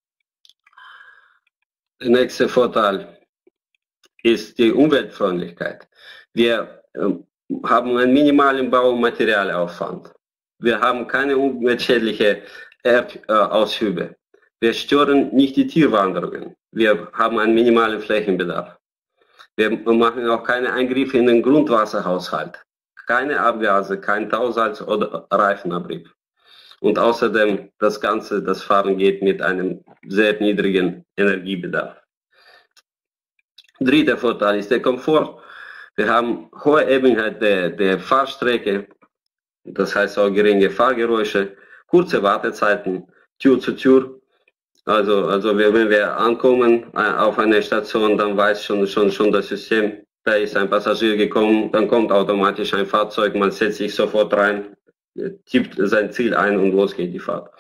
Der nächste Vorteil ist die Umweltfreundlichkeit. Wir äh, haben einen minimalen Bau- und Materialaufwand. Wir haben keine umweltschädliche Erdaushübe. Wir stören nicht die Tierwanderungen. Wir haben einen minimalen Flächenbedarf. Wir machen auch keine Eingriffe in den Grundwasserhaushalt. Keine Abgase, kein Tausalz oder Reifenabrieb. Und außerdem das Ganze, das Fahren geht mit einem sehr niedrigen Energiebedarf. Dritter Vorteil ist der Komfort. Wir haben hohe Ebenheit der, der Fahrstrecke, das heißt auch geringe Fahrgeräusche, kurze Wartezeiten, Tür zu Tür. Also, also wenn wir ankommen auf eine Station, dann weiß schon, schon, schon das System, da ist ein Passagier gekommen, dann kommt automatisch ein Fahrzeug, man setzt sich sofort rein, tippt sein Ziel ein und los geht die Fahrt.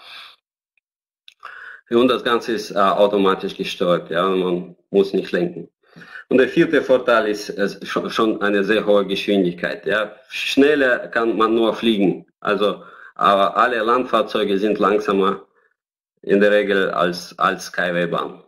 Und das Ganze ist äh, automatisch gesteuert, ja, man muss nicht lenken. Und der vierte Vorteil ist äh, schon, schon eine sehr hohe Geschwindigkeit. Ja. Schneller kann man nur fliegen, also aber alle Landfahrzeuge sind langsamer in der Regel als, als Skyway-Bahn.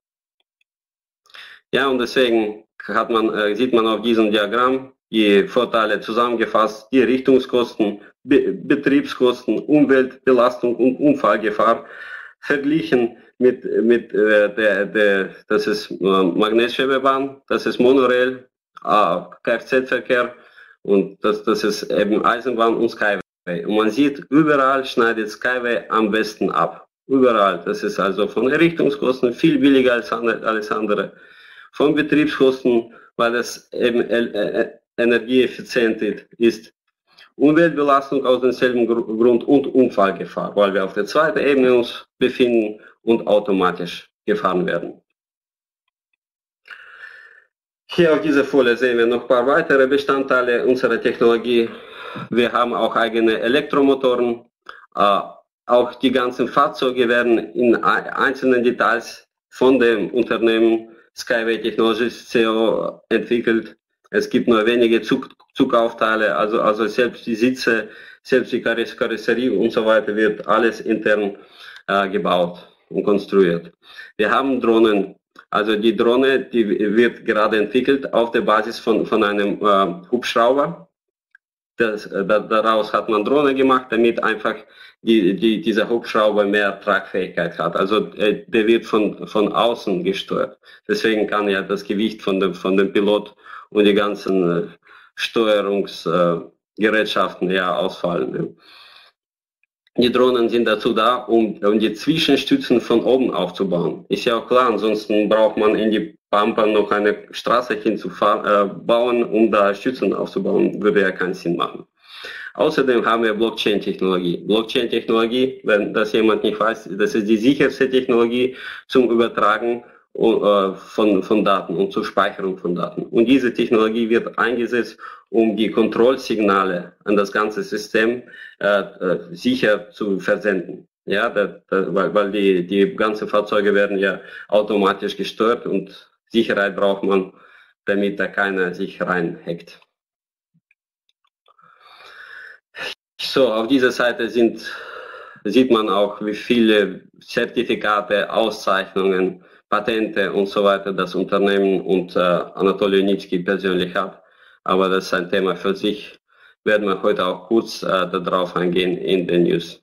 Ja, und deswegen hat man, äh, sieht man auf diesem Diagramm die Vorteile zusammengefasst, die Richtungskosten, Be Betriebskosten, Umweltbelastung und Unfallgefahr verglichen mit, mit äh, der, der, das ist äh, Magnetschwebebahn, das ist Monorail, äh, Kfz-Verkehr und das, das ist eben Eisenbahn und Skyway. Und man sieht, überall schneidet Skyway am besten ab. Überall. Das ist also von Errichtungskosten viel billiger als alles andere. Von Betriebskosten, weil es eben energieeffizient ist. Umweltbelastung aus demselben Grund und Unfallgefahr, weil wir auf der zweiten Ebene uns befinden und automatisch gefahren werden. Hier auf dieser Folie sehen wir noch ein paar weitere Bestandteile unserer Technologie. Wir haben auch eigene Elektromotoren. Auch die ganzen Fahrzeuge werden in einzelnen Details von dem Unternehmen Skyway Technologies C O entwickelt. Es gibt nur wenige Zug, Zugaufteile, also, also selbst die Sitze selbst die Karosserie und so weiter wird alles intern äh, gebaut und konstruiert. Wir haben Drohnen, also die Drohne, die wird gerade entwickelt auf der Basis von, von einem äh, Hubschrauber. Das, äh, daraus hat man Drohne gemacht, damit einfach die, die, dieser Hubschrauber mehr Tragfähigkeit hat. Also äh, der wird von, von außen gesteuert. Deswegen kann ja das Gewicht von dem, von dem Pilot und die ganzen äh, Steuerungsgerätschaften äh, ja ausfallen. Ne? Die Drohnen sind dazu da, um, um die Zwischenstützen von oben aufzubauen. Ist ja auch klar, ansonsten braucht man in die Pampa noch eine Straße hinzubauen, äh, um da Stützen aufzubauen, würde ja keinen Sinn machen. Außerdem haben wir Blockchain-Technologie. Blockchain-Technologie, wenn das jemand nicht weiß, das ist die sicherste Technologie zum Übertragen äh, von, von Daten und zur Speicherung von Daten. Und diese Technologie wird eingesetzt, um die Kontrollsignale an das ganze System äh, äh, sicher zu versenden. Ja, da, da, weil, weil die, die ganzen Fahrzeuge werden ja automatisch gesteuert und Sicherheit braucht man, damit da keiner sich reinhackt. So, auf dieser Seite sind, sieht man auch, wie viele Zertifikate, Auszeichnungen, Patente und so weiter das Unternehmen und äh, Anatolij Yunitski persönlich hat. Aber das ist ein Thema für sich. Werden wir heute auch kurz äh, darauf eingehen in den News.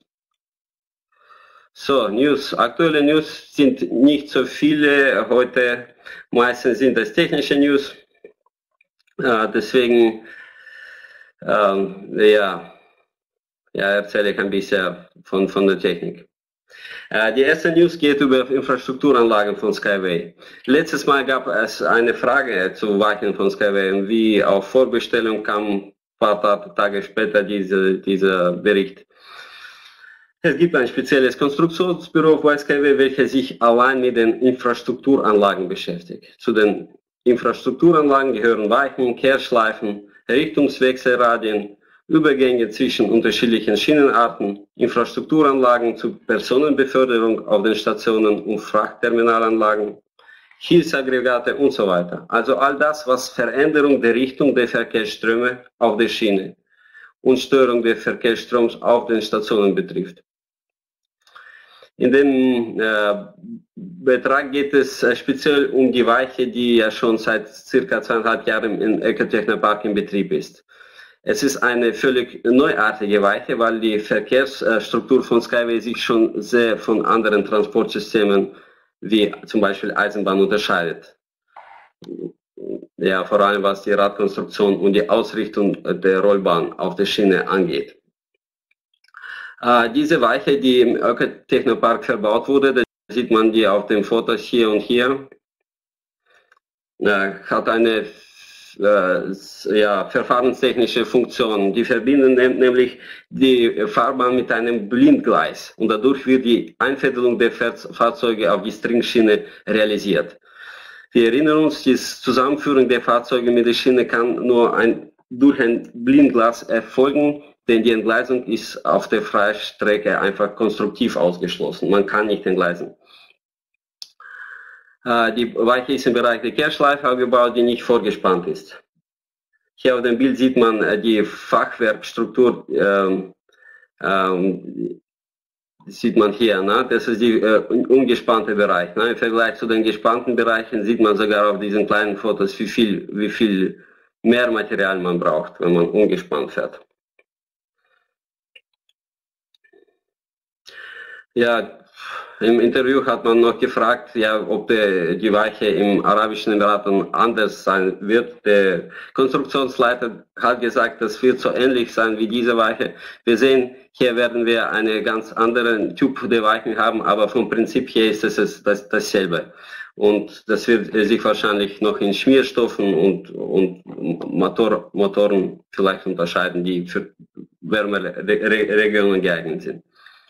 So, News. Aktuelle News sind nicht so viele heute. Meistens sind das technische News. Äh, deswegen, ähm, ja, ja, erzähle ich ein bisschen von, von der Technik. Äh, die erste News geht über Infrastrukturanlagen von Skyway. Letztes Mal gab es eine Frage zu Weichen von Skyway und wie auf Vorbestellung kam ein paar Tage später diese, dieser Bericht. Es gibt ein spezielles Konstruktionsbüro bei Skyway, welches sich allein mit den Infrastrukturanlagen beschäftigt. Zu den Infrastrukturanlagen gehören Weichen, Kehrschleifen, Richtungswechselradien, Übergänge zwischen unterschiedlichen Schienenarten, Infrastrukturanlagen zur Personenbeförderung auf den Stationen und Frachtterminalanlagen, Hilfsaggregate und so weiter. Also all das, was Veränderung der Richtung der Verkehrsströme auf der Schiene und Störung des Verkehrsstroms auf den Stationen betrifft. In dem äh, Betrag geht es äh, speziell um die Weiche, die ja schon seit circa zweieinhalb Jahren im Ecotechnopark in Betrieb ist. Es ist eine völlig neuartige Weiche, weil die Verkehrsstruktur von Skyway sich schon sehr von anderen Transportsystemen wie zum Beispiel Eisenbahn unterscheidet. Ja, vor allem was die Radkonstruktion und die Ausrichtung der Rollbahn auf der Schiene angeht. Äh, diese Weiche, die im Ökotechnopark verbaut wurde, da sieht man die auf den Fotos hier und hier, äh, hat eine äh, ja, verfahrenstechnische Funktion. Die verbinden ne nämlich die Fahrbahn mit einem Blindgleis und dadurch wird die Einfädelung der Fahrzeuge auf die Stringschiene realisiert. Wir erinnern uns, die Zusammenführung der Fahrzeuge mit der Schiene kann nur ein, durch ein Blindglas erfolgen, denn die Entgleisung ist auf der Freistrecke einfach konstruktiv ausgeschlossen. Man kann nicht entgleisen. Äh, die Weiche ist im Bereich der Kehrschleife aufgebaut, die nicht vorgespannt ist. Hier auf dem Bild sieht man äh, die Fachwerkstruktur, ähm, ähm, sieht man hier, ne? Das ist der äh, ungespannte Bereich. Ne? Im Vergleich zu den gespannten Bereichen sieht man sogar auf diesen kleinen Fotos, wie viel, wie viel mehr Material man braucht, wenn man ungespannt fährt. Ja, im Interview hat man noch gefragt, ja, ob der, die Weiche im Arabischen Emiraten anders sein wird. Der Konstruktionsleiter hat gesagt, das wird so ähnlich sein wie diese Weiche. Wir sehen, hier werden wir einen ganz anderen Typ der Weichen haben, aber vom Prinzip her ist es das, dasselbe. Und das wird sich wahrscheinlich noch in Schmierstoffen und, und Motor, Motoren vielleicht unterscheiden, die für wärmere Regionen geeignet sind.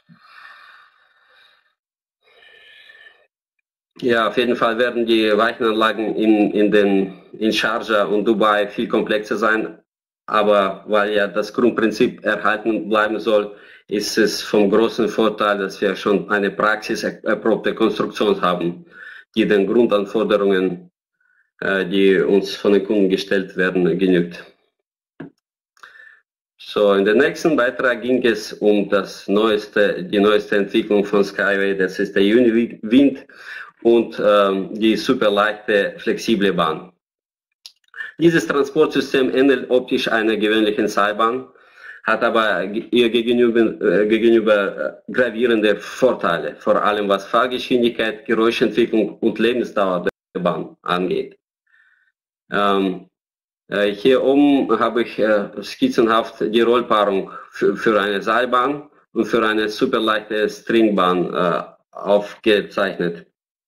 Ja, auf jeden Fall werden die Weichenanlagen in, in, den, in Sharjah und Dubai viel komplexer sein, aber weil ja das Grundprinzip erhalten bleiben soll, ist es vom großen Vorteil, dass wir schon eine praxiserprobte Konstruktion haben, die den Grundanforderungen, äh, die uns von den Kunden gestellt werden, genügt. So, in dem nächsten Beitrag ging es um das neueste, die neueste Entwicklung von Skyway, das ist der Uniwind und ähm, die superleichte, flexible Bahn. Dieses Transportsystem ähnelt optisch einer gewöhnlichen Seilbahn, hat aber ihr gegenüber, äh, gegenüber äh, gravierende Vorteile, vor allem was Fahrgeschwindigkeit, Geräuschentwicklung und Lebensdauer der Bahn angeht. Ähm, äh, hier oben habe ich äh, skizzenhaft die Rollpaarung für, für eine Seilbahn und für eine superleichte Stringbahn äh, aufgezeichnet.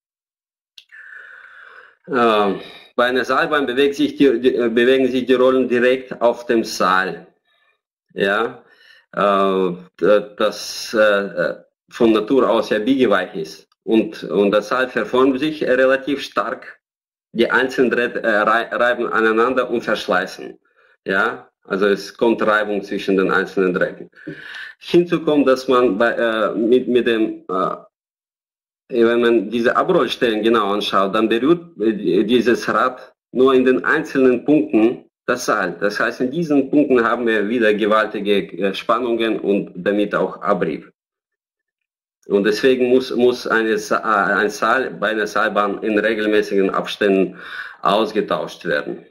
Äh, bei einer Seilbahn bewegt sich die, die, bewegen sich die Rollen direkt auf dem Seil. Ja, äh, das äh, von Natur aus ja biegeweich ist. Und, und das Seil verformt sich äh, relativ stark. Die einzelnen Drähte äh, reiben aneinander und verschleißen. Ja, also es kommt Reibung zwischen den einzelnen Drähten. Hinzu kommt, dass man bei, äh, mit, mit dem, äh, wenn man diese Abrollstellen genau anschaut, dann berührt äh, dieses Rad nur in den einzelnen Punkten das Seil. Das heißt, in diesen Punkten haben wir wieder gewaltige Spannungen und damit auch Abrieb. Und deswegen muss, muss eine, ein Seil bei einer Seilbahn in regelmäßigen Abständen ausgetauscht werden.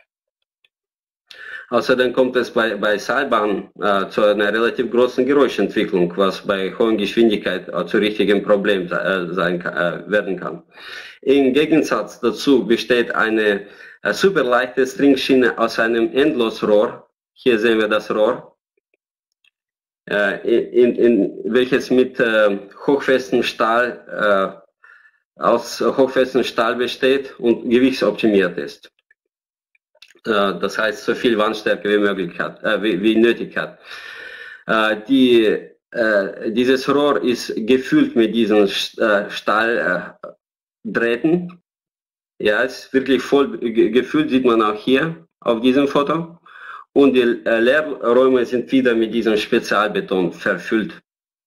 Außerdem kommt es bei, bei Seilbahnen äh, zu einer relativ großen Geräuschentwicklung, was bei hoher Geschwindigkeit äh, zu richtigem Problem äh, sein, äh, werden kann. Im Gegensatz dazu besteht eine äh, super leichte Stringschiene aus einem Endlosrohr. Hier sehen wir das Rohr, äh, in, in, welches mit äh, hochfestem Stahl, äh, aus hochfestem Stahl besteht und gewichtsoptimiert ist. Das heißt, so viel Wandstärke wie möglich hat, äh, wie, wie nötig hat. Äh, die, äh, dieses Rohr ist gefüllt mit diesen äh, Stahldrähten. Ja, ist wirklich voll gefüllt, sieht man auch hier auf diesem Foto. Und die äh, Leerräume sind wieder mit diesem Spezialbeton verfüllt.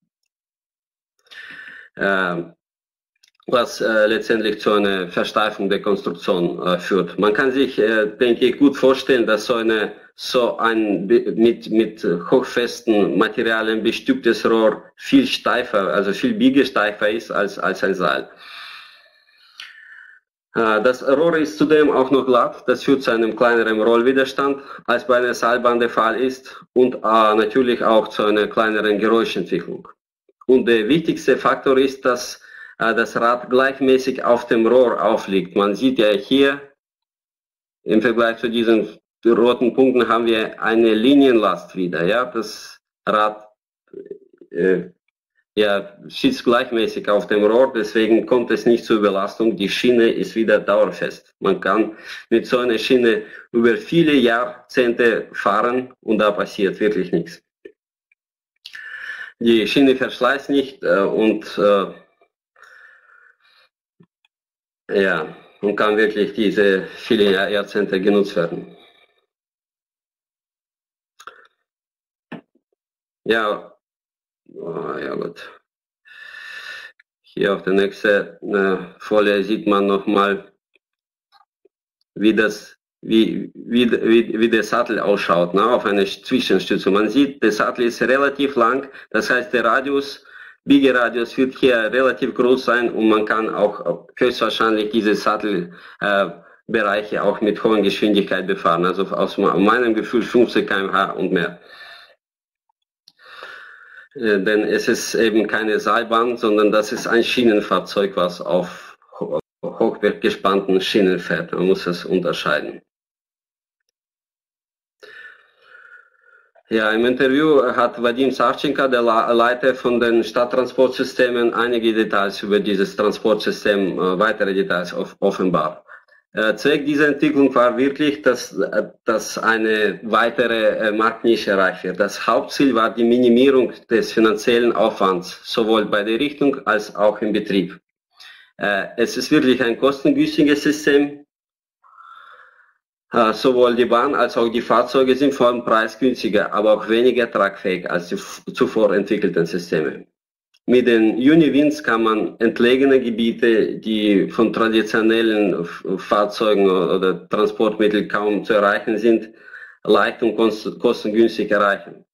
Äh, was äh, letztendlich zu einer Versteifung der Konstruktion äh, führt. Man kann sich, äh, denke ich, gut vorstellen, dass so, eine, so ein mit, mit hochfesten Materialien bestücktes Rohr viel steifer, also viel biegesteifer ist als, als ein Seil. Äh, das Rohr ist zudem auch noch glatt, das führt zu einem kleineren Rollwiderstand, als bei einer Seilbahn der Fall ist, und äh, natürlich auch zu einer kleineren Geräuschentwicklung. Und der wichtigste Faktor ist, dass das Rad gleichmäßig auf dem Rohr aufliegt. Man sieht ja hier, im Vergleich zu diesen roten Punkten haben wir eine Linienlast wieder. Ja, das Rad äh, ja, sitzt gleichmäßig auf dem Rohr, deswegen kommt es nicht zur Überlastung. Die Schiene ist wieder dauerfest. Man kann mit so einer Schiene über viele Jahrzehnte fahren und da passiert wirklich nichts. Die Schiene verschleißt nicht äh, und äh, ja, und kann wirklich diese viele Jahrzehnte genutzt werden. Ja, oh, ja gut. Hier auf der nächsten äh, Folie sieht man nochmal, wie das, wie, wie, wie, wie der Sattel ausschaut, ne, auf einer Zwischenstütze. Man sieht, der Sattel ist relativ lang, das heißt der Radius, Biegeradius wird hier relativ groß sein und man kann auch höchstwahrscheinlich diese Sattelbereiche äh, auch mit hoher Geschwindigkeit befahren. Also aus meinem Gefühl fünfzig Kilometer pro Stunde und mehr. Äh, denn es ist eben keine Seilbahn, sondern das ist ein Schienenfahrzeug, was auf hochgespannten Schienen fährt. Man muss es unterscheiden. Ja, im Interview hat Vadim Savchenko, der Leiter von den Stadttransportsystemen, einige Details über dieses Transportsystem, äh, weitere Details offenbart. Äh, Zweck dieser Entwicklung war wirklich, dass, dass eine weitere äh, Marktnische erreicht wird. Das Hauptziel war die Minimierung des finanziellen Aufwands, sowohl bei der Richtung als auch im Betrieb. Äh, es ist wirklich ein kostengünstiges System. Uh, sowohl die Bahn als auch die Fahrzeuge sind vor allem preisgünstiger, aber auch weniger tragfähig als die zuvor entwickelten Systeme. Mit den Uniwinds kann man entlegene Gebiete, die von traditionellen Fahrzeugen oder Transportmitteln kaum zu erreichen sind, leicht und kostengünstig erreichen.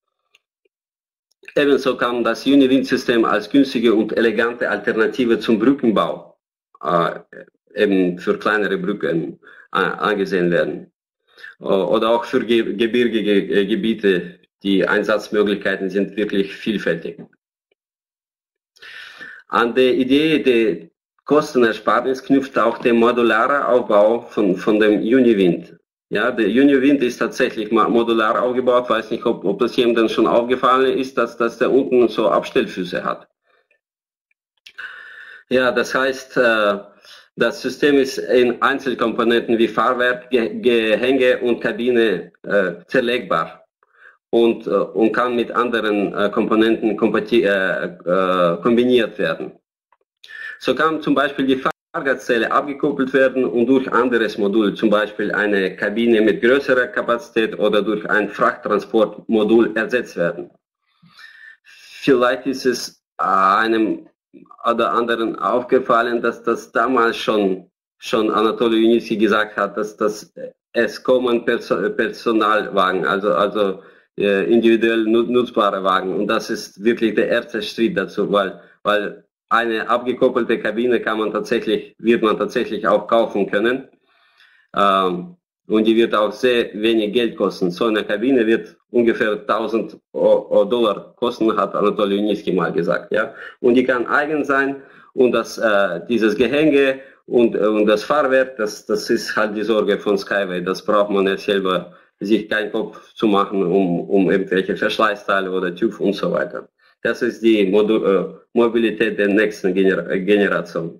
Ebenso kam das Uniwind-System als günstige und elegante Alternative zum Brückenbau äh, eben für kleinere Brücken äh, angesehen werden. Oder auch für ge gebirgige äh, Gebiete, die Einsatzmöglichkeiten sind wirklich vielfältig. An der Idee der Kostenersparnis knüpft auch der modulare Aufbau von, von dem Uniwind. Ja, der Uniwind ist tatsächlich modular aufgebaut. Ich weiß nicht, ob, ob das jemandem schon aufgefallen ist, dass, dass der unten so Abstellfüße hat. Ja, das heißt, äh, das System ist in Einzelkomponenten wie Fahrwerk, Ge Gehänge und Kabine äh, zerlegbar und, äh, und kann mit anderen äh, Komponenten äh, äh, kombiniert werden. So kann zum Beispiel die Fahrgastzelle abgekoppelt werden und durch anderes Modul, zum Beispiel eine Kabine mit größerer Kapazität oder durch ein Frachttransportmodul ersetzt werden. Vielleicht ist es einem oder anderen aufgefallen, dass das damals schon, schon Anatoli Junitsky gesagt hat, dass das es kommen Personalwagen, also, also äh, individuell nutzbare Wagen. Und das ist wirklich der erste Schritt dazu, weil, weil eine abgekoppelte Kabine kann man tatsächlich, wird man tatsächlich auch kaufen können. Ähm, und die wird auch sehr wenig Geld kosten. So eine Kabine wird ungefähr tausend Dollar kosten, hat Anatoli Junitsky mal gesagt. Ja? Und die kann eigen sein und das, äh, dieses Gehänge und, äh, und das Fahrwerk, das, das ist halt die Sorge von Skyway. Das braucht man ja selber, sich keinen Kopf zu machen, um, um irgendwelche Verschleißteile oder TÜV und so weiter. Das ist die Modu äh, Mobilität der nächsten Gener Generation.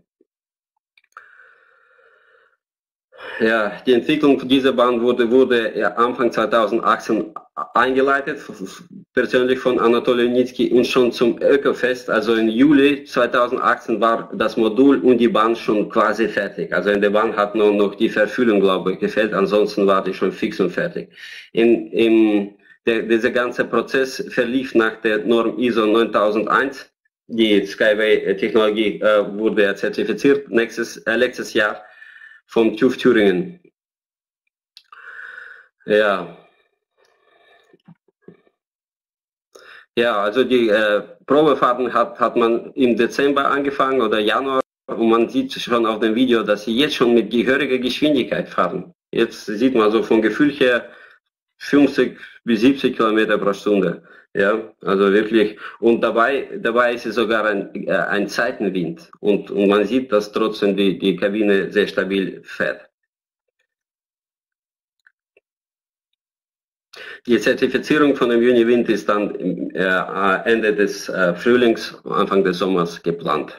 Ja, die Entwicklung dieser Bahn wurde, wurde ja Anfang zweitausendachtzehn eingeleitet, persönlich von Anatoli Junitsky, und schon zum Ökofest, also im Juli zweitausendachtzehn, war das Modul und die Bahn schon quasi fertig. Also in der Bahn hat nur noch die Verfüllung, glaube ich, gefehlt, ansonsten war die schon fix und fertig. In, in der, dieser ganze Prozess verlief nach der Norm I S O neuntausendeins. Die Skyway-Technologie äh, wurde zertifiziert nächstes, äh, letztes Jahr vom TÜV Thüringen. Ja. Ja, also die äh, Probefahrten hat, hat man im Dezember angefangen oder Januar, und man sieht schon auf dem Video, dass sie jetzt schon mit gehöriger Geschwindigkeit fahren. Jetzt sieht man so vom Gefühl her fünfzig bis siebzig Kilometer pro Stunde. Ja, also wirklich. Und dabei, dabei ist es sogar ein, äh, ein Seitenwind. Und, und man sieht, dass trotzdem die, die Kabine sehr stabil fährt. Die Zertifizierung von dem Uniwind ist dann äh, Ende des äh, Frühlings, Anfang des Sommers geplant.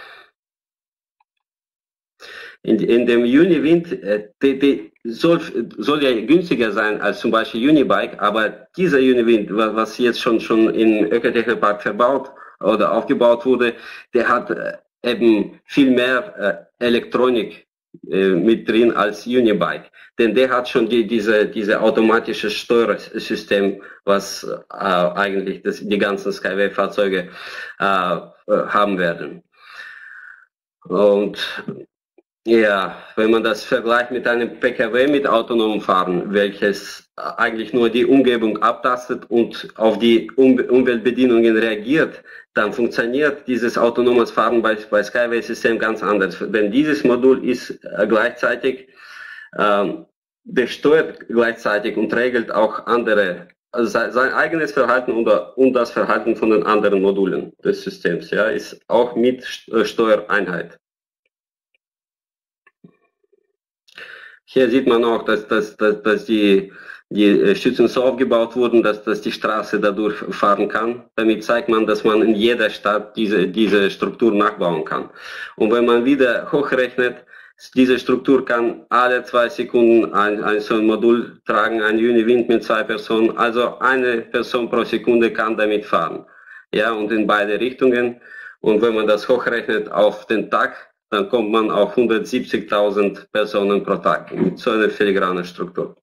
In, in dem Uniwind, äh, die, die soll, soll ja günstiger sein als zum Beispiel Unibike, aber dieser Uniwind, was jetzt schon, schon im Ökotechnikpark verbaut oder aufgebaut wurde, der hat äh, eben viel mehr äh, Elektronik äh, mit drin als Unibike. Denn der hat schon die, diese, diese automatische Steuersystem, was äh, eigentlich das, die ganzen Skyway-Fahrzeuge äh, haben werden. Und ja, wenn man das vergleicht mit einem P K W mit autonomem Fahren, welches eigentlich nur die Umgebung abtastet und auf die um Umweltbedingungen reagiert, dann funktioniert dieses autonomes Fahren bei, bei Skyway-System ganz anders. Denn dieses Modul ist äh, gleichzeitig, ähm, besteuert gleichzeitig und regelt auch andere, also sein, sein eigenes Verhalten und, und das Verhalten von den anderen Modulen des Systems, ja, ist auch mit Steuereinheit. Hier sieht man auch, dass, dass, dass, dass die, die Stützen so aufgebaut wurden, dass, dass die Straße dadurch fahren kann. Damit zeigt man, dass man in jeder Stadt diese, diese Struktur nachbauen kann. Und wenn man wieder hochrechnet, diese Struktur kann alle zwei Sekunden ein, ein so ein Modul tragen, ein Uniwind mit zwei Personen. Also eine Person pro Sekunde kann damit fahren. Ja, und in beide Richtungen. Und wenn man das hochrechnet auf den Tag, dann kommt man auf hundertsiebzigtausend Personen pro Tag mit so einer filigranen Struktur.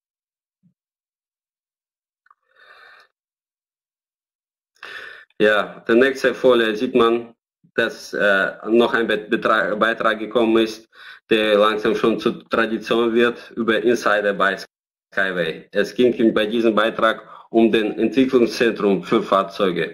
Ja, der nächste Folie sieht man, dass äh, noch ein Betrag, Beitrag gekommen ist, der langsam schon zur Tradition wird über Insider bei Skyway. Es ging bei diesem Beitrag um den Entwicklungszentrum für Fahrzeuge.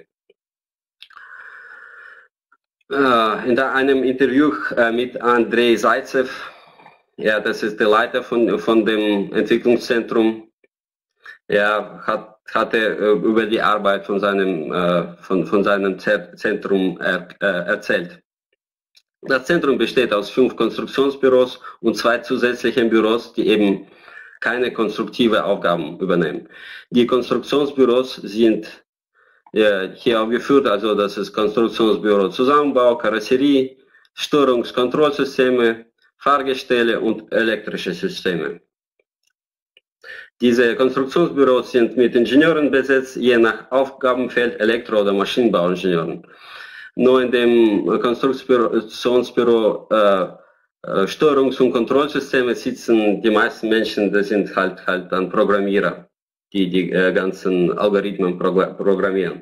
In einem Interview mit Andrei Zaitsev, ja, das ist der Leiter von, von dem Entwicklungszentrum, er hat, hatte über die Arbeit von seinem, von, von seinem Zentrum er, erzählt. Das Zentrum besteht aus fünf Konstruktionsbüros und zwei zusätzlichen Büros, die eben keine konstruktive Aufgaben übernehmen. Die Konstruktionsbüros sind ja, hier aufgeführt, also das ist Konstruktionsbüro Zusammenbau, Karosserie, Steuerungskontrollsysteme, Fahrgestelle und elektrische Systeme. Diese Konstruktionsbüros sind mit Ingenieuren besetzt, je nach Aufgabenfeld Elektro- oder Maschinenbauingenieuren. Nur in dem Konstruktionsbüro äh, Steuerungs- und Kontrollsysteme sitzen die meisten Menschen, das sind halt, halt dann Programmierer, die die äh, ganzen Algorithmen progr programmieren.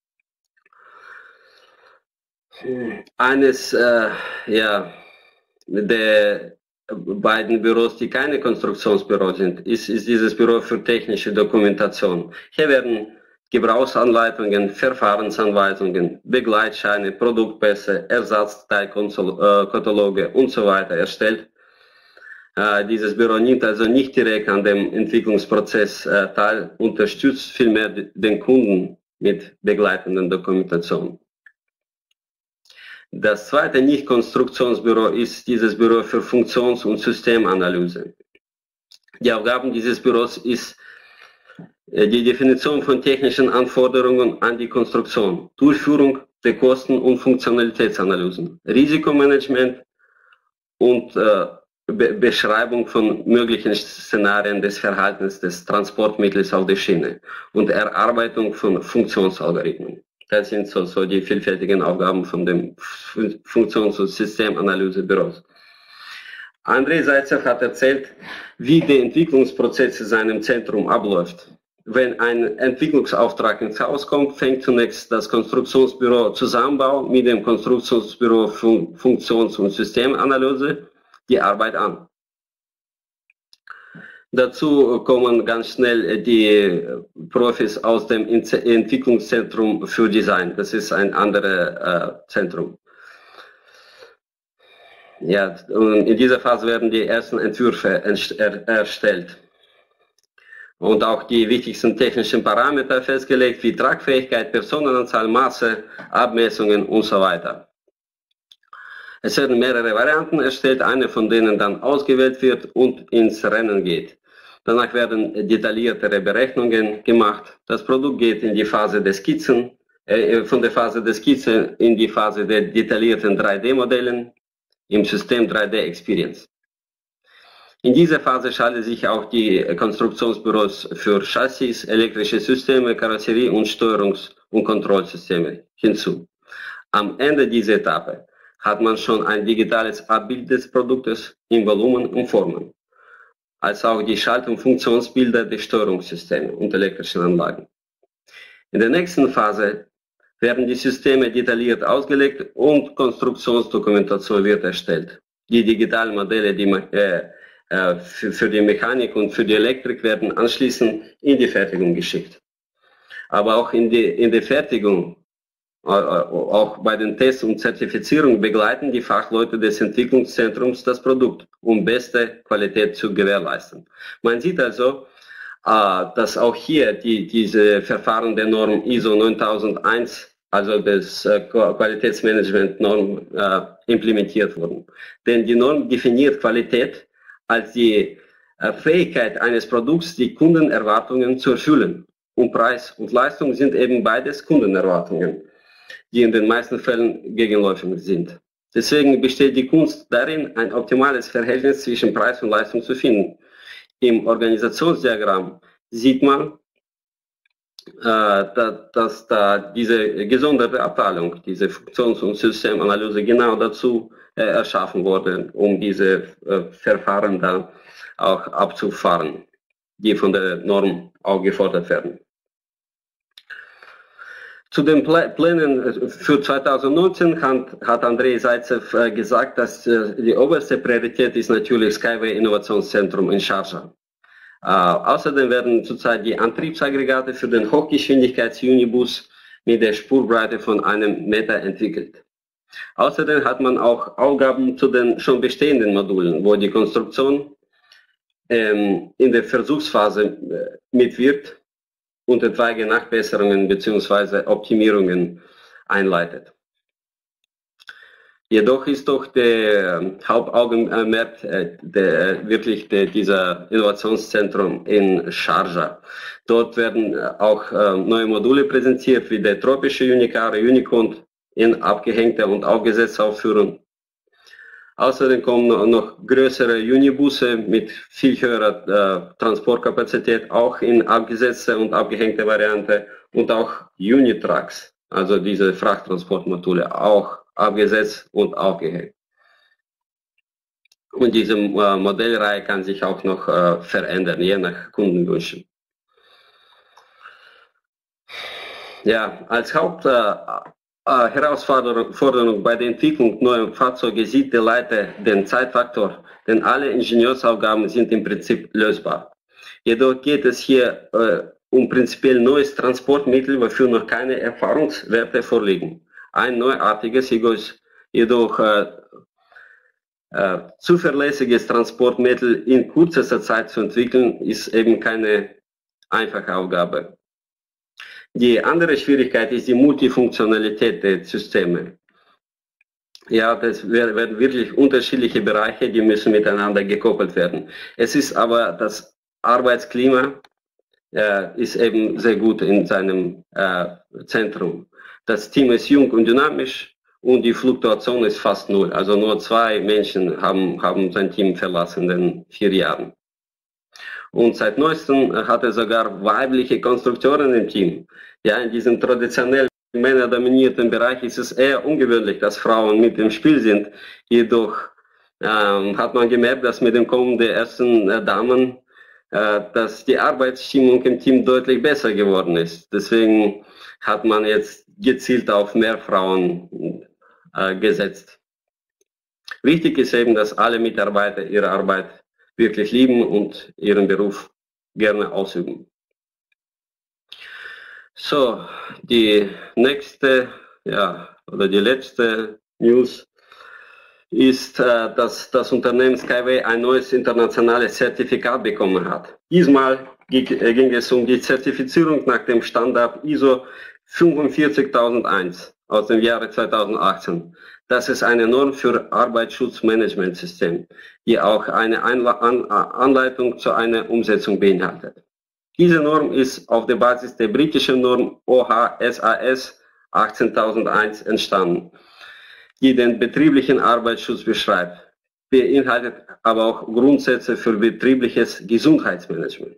Eines äh, ja, der beiden Büros, die keine Konstruktionsbüros sind, ist, ist dieses Büro für technische Dokumentation. Hier werden Gebrauchsanleitungen, Verfahrensanweisungen, Begleitscheine, Produktpässe, Ersatzteilkataloge und so weiter erstellt. Äh, dieses Büro nimmt also nicht direkt an dem Entwicklungsprozess äh, teil, unterstützt vielmehr den Kunden mit begleitenden Dokumentation. Das zweite Nicht-Konstruktionsbüro ist dieses Büro für Funktions- und Systemanalyse. Die Aufgaben dieses Büros ist die Definition von technischen Anforderungen an die Konstruktion, Durchführung der Kosten- und Funktionalitätsanalysen, Risikomanagement und äh, Be Beschreibung von möglichen Szenarien des Verhaltens des Transportmittels auf der Schiene und Erarbeitung von Funktionsalgorithmen. Das sind so, so die vielfältigen Aufgaben von dem Funktions- und Systemanalysebüros. Andrei Zaitsev hat erzählt, wie der Entwicklungsprozess in seinem Zentrum abläuft. Wenn ein Entwicklungsauftrag ins Haus kommt, fängt zunächst das Konstruktionsbüro Zusammenbau mit dem Konstruktionsbüro Fun Funktions- und Systemanalyse die Arbeit an. Dazu kommen ganz schnell die Profis aus dem Entwicklungszentrum für Design. Das ist ein anderes äh, Zentrum. Ja, und in dieser Phase werden die ersten Entwürfe er erstellt. Und auch die wichtigsten technischen Parameter festgelegt, wie Tragfähigkeit, Personenanzahl, Maße, Abmessungen und so weiter. Es werden mehrere Varianten erstellt, eine von denen dann ausgewählt wird und ins Rennen geht. Danach werden detailliertere Berechnungen gemacht. Das Produkt geht in die Phase der Skizzen, äh, von der Phase der Skizze in die Phase der detaillierten drei D-Modellen im System drei D Experience. In dieser Phase schalten sich auch die Konstruktionsbüros für Chassis, elektrische Systeme, Karosserie und Steuerungs- und Kontrollsysteme hinzu. Am Ende dieser Etappe hat man schon ein digitales Abbild des Produktes in Volumen und Formen, als auch die Schalt- und Funktionsbilder der Steuerungssysteme und elektrischen Anlagen. In der nächsten Phase werden die Systeme detailliert ausgelegt und Konstruktionsdokumentation wird erstellt. Die digitalen Modelle die, äh, äh, für, für die Mechanik und für die Elektrik werden anschließend in die Fertigung geschickt. Aber auch in, die, in der Fertigung, äh, auch bei den Tests und Zertifizierungen begleiten die Fachleute des Entwicklungszentrums das Produkt, um beste Qualität zu gewährleisten. Man sieht also, äh, dass auch hier die, diese Verfahren der Norm I S O neuntausendeins, also das äh, Qualitätsmanagement-Norm, äh, implementiert wurden. Denn die Norm definiert Qualität als die äh, Fähigkeit eines Produkts, die Kundenerwartungen zu erfüllen. Und Preis und Leistung sind eben beides Kundenerwartungen, die in den meisten Fällen gegenläufig sind. Deswegen besteht die Kunst darin, ein optimales Verhältnis zwischen Preis und Leistung zu finden. Im Organisationsdiagramm sieht man, dass da diese gesonderte Abteilung, diese Funktions- und Systemanalyse genau dazu äh, erschaffen wurde, um diese äh, Verfahren da auch abzufahren, die von der Norm auch gefordert werden. Zu den Plänen für zweitausendneunzehn hat, hat Andrei Zaitsev äh, gesagt, dass äh, die oberste Priorität ist natürlich Skyway Innovationszentrum in Sharjah. Äh, außerdem werden zurzeit die Antriebsaggregate für den Hochgeschwindigkeits-Unibus mit der Spurbreite von einem Meter entwickelt. Außerdem hat man auch Aufgaben zu den schon bestehenden Modulen, wo die Konstruktion ähm, in der Versuchsphase äh, mitwirkt und etwaige Nachbesserungen bzw. Optimierungen einleitet. Jedoch ist doch der Hauptaugenmerk äh, der, wirklich der, dieser Innovationszentrum in Sharjah. Dort werden auch äh, neue Module präsentiert, wie der tropische Unicar, Unicont in abgehängter und aufgesetzter Aufführung. Außerdem kommen noch größere Unibusse mit viel höherer äh, Transportkapazität, auch in abgesetzter und abgehängter Variante, und auch Unitrucks, also diese Frachttransportmodule, auch abgesetzt und aufgehängt. Und diese äh, Modellreihe kann sich auch noch äh, verändern, je nach Kundenwünschen. Ja, als Haupt äh, Herausforderung bei der Entwicklung neuer Fahrzeuge sieht der Leiter den Zeitfaktor, denn alle Ingenieursaufgaben sind im Prinzip lösbar. Jedoch geht es hier äh, um prinzipiell neues Transportmittel, wofür noch keine Erfahrungswerte vorliegen. Ein neuartiges, jedoch äh, äh, zuverlässiges Transportmittel in kürzester Zeit zu entwickeln, ist eben keine einfache Aufgabe. Die andere Schwierigkeit ist die Multifunktionalität der Systeme. Ja, das werden wirklich unterschiedliche Bereiche, die müssen miteinander gekoppelt werden. Es ist aber das Arbeitsklima äh, ist eben sehr gut in seinem äh, Zentrum. Das Team ist jung und dynamisch und die Fluktuation ist fast null. Also nur zwei Menschen haben, haben sein Team verlassen in den vier Jahren. Und seit neuestem hat er sogar weibliche Konstruktoren im Team. Ja, in diesem traditionell männerdominierten Bereich ist es eher ungewöhnlich, dass Frauen mit im Spiel sind. Jedoch ähm, hat man gemerkt, dass mit dem Kommen der ersten äh, Damen, äh, dass die Arbeitsstimmung im Team deutlich besser geworden ist. Deswegen hat man jetzt gezielt auf mehr Frauen äh, gesetzt. Wichtig ist eben, dass alle Mitarbeiter ihre Arbeit wirklich lieben und ihren Beruf gerne ausüben. So, die nächste, ja, oder die letzte News ist, äh, dass das Unternehmen Skyway ein neues internationales Zertifikat bekommen hat. Diesmal ging, äh, ging es um die Zertifizierung nach dem Standard I S O fünfundvierzigtausendeins aus dem Jahre zweitausendachtzehn. Das ist eine Norm für Arbeitsschutzmanagementsystem, die auch eine Einla- An- Anleitung zu einer Umsetzung beinhaltet. Diese Norm ist auf der Basis der britischen Norm O H S A S achtzehntausendeins entstanden, die den betrieblichen Arbeitsschutz beschreibt, beinhaltet aber auch Grundsätze für betriebliches Gesundheitsmanagement.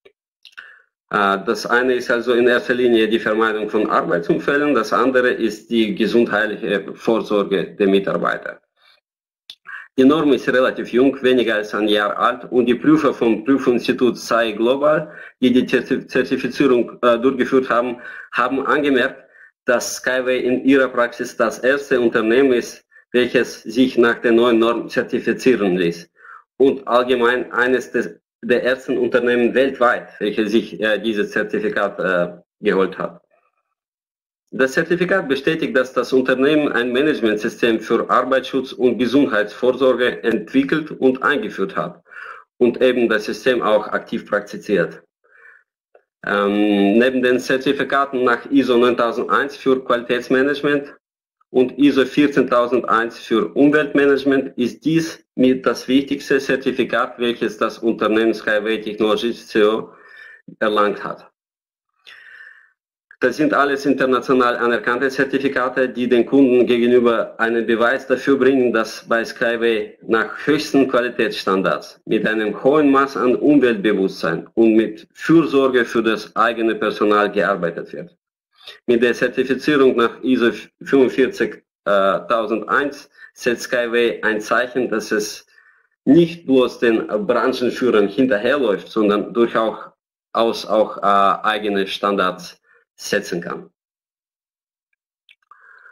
Das eine ist also in erster Linie die Vermeidung von Arbeitsunfällen, das andere ist die gesundheitliche Vorsorge der Mitarbeiter. Die Norm ist relativ jung, weniger als ein Jahr alt, und die Prüfer vom Prüfinstitut S A I Global, die die Zertifizierung äh, durchgeführt haben, haben angemerkt, dass Skyway in ihrer Praxis das erste Unternehmen ist, welches sich nach der neuen Norm zertifizieren ließ, und allgemein eines des, der ersten Unternehmen weltweit, welches sich äh, dieses Zertifikat äh, geholt hat. Das Zertifikat bestätigt, dass das Unternehmen ein Managementsystem für Arbeitsschutz und Gesundheitsvorsorge entwickelt und eingeführt hat und eben das System auch aktiv praktiziert. Ähm, neben den Zertifikaten nach I S O neuntausendeins für Qualitätsmanagement und I S O vierzehntausendeins für Umweltmanagement ist dies mit das wichtigste Zertifikat, welches das Unternehmen Skyway Technologies C O erlangt hat. Das sind alles international anerkannte Zertifikate, die den Kunden gegenüber einen Beweis dafür bringen, dass bei Skyway nach höchsten Qualitätsstandards mit einem hohen Maß an Umweltbewusstsein und mit Fürsorge für das eigene Personal gearbeitet wird. Mit der Zertifizierung nach I S O fünfundvierzigtausendeins setzt Skyway ein Zeichen, dass es nicht bloß den Branchenführern hinterherläuft, sondern durchaus auch äh, eigene Standards setzen kann.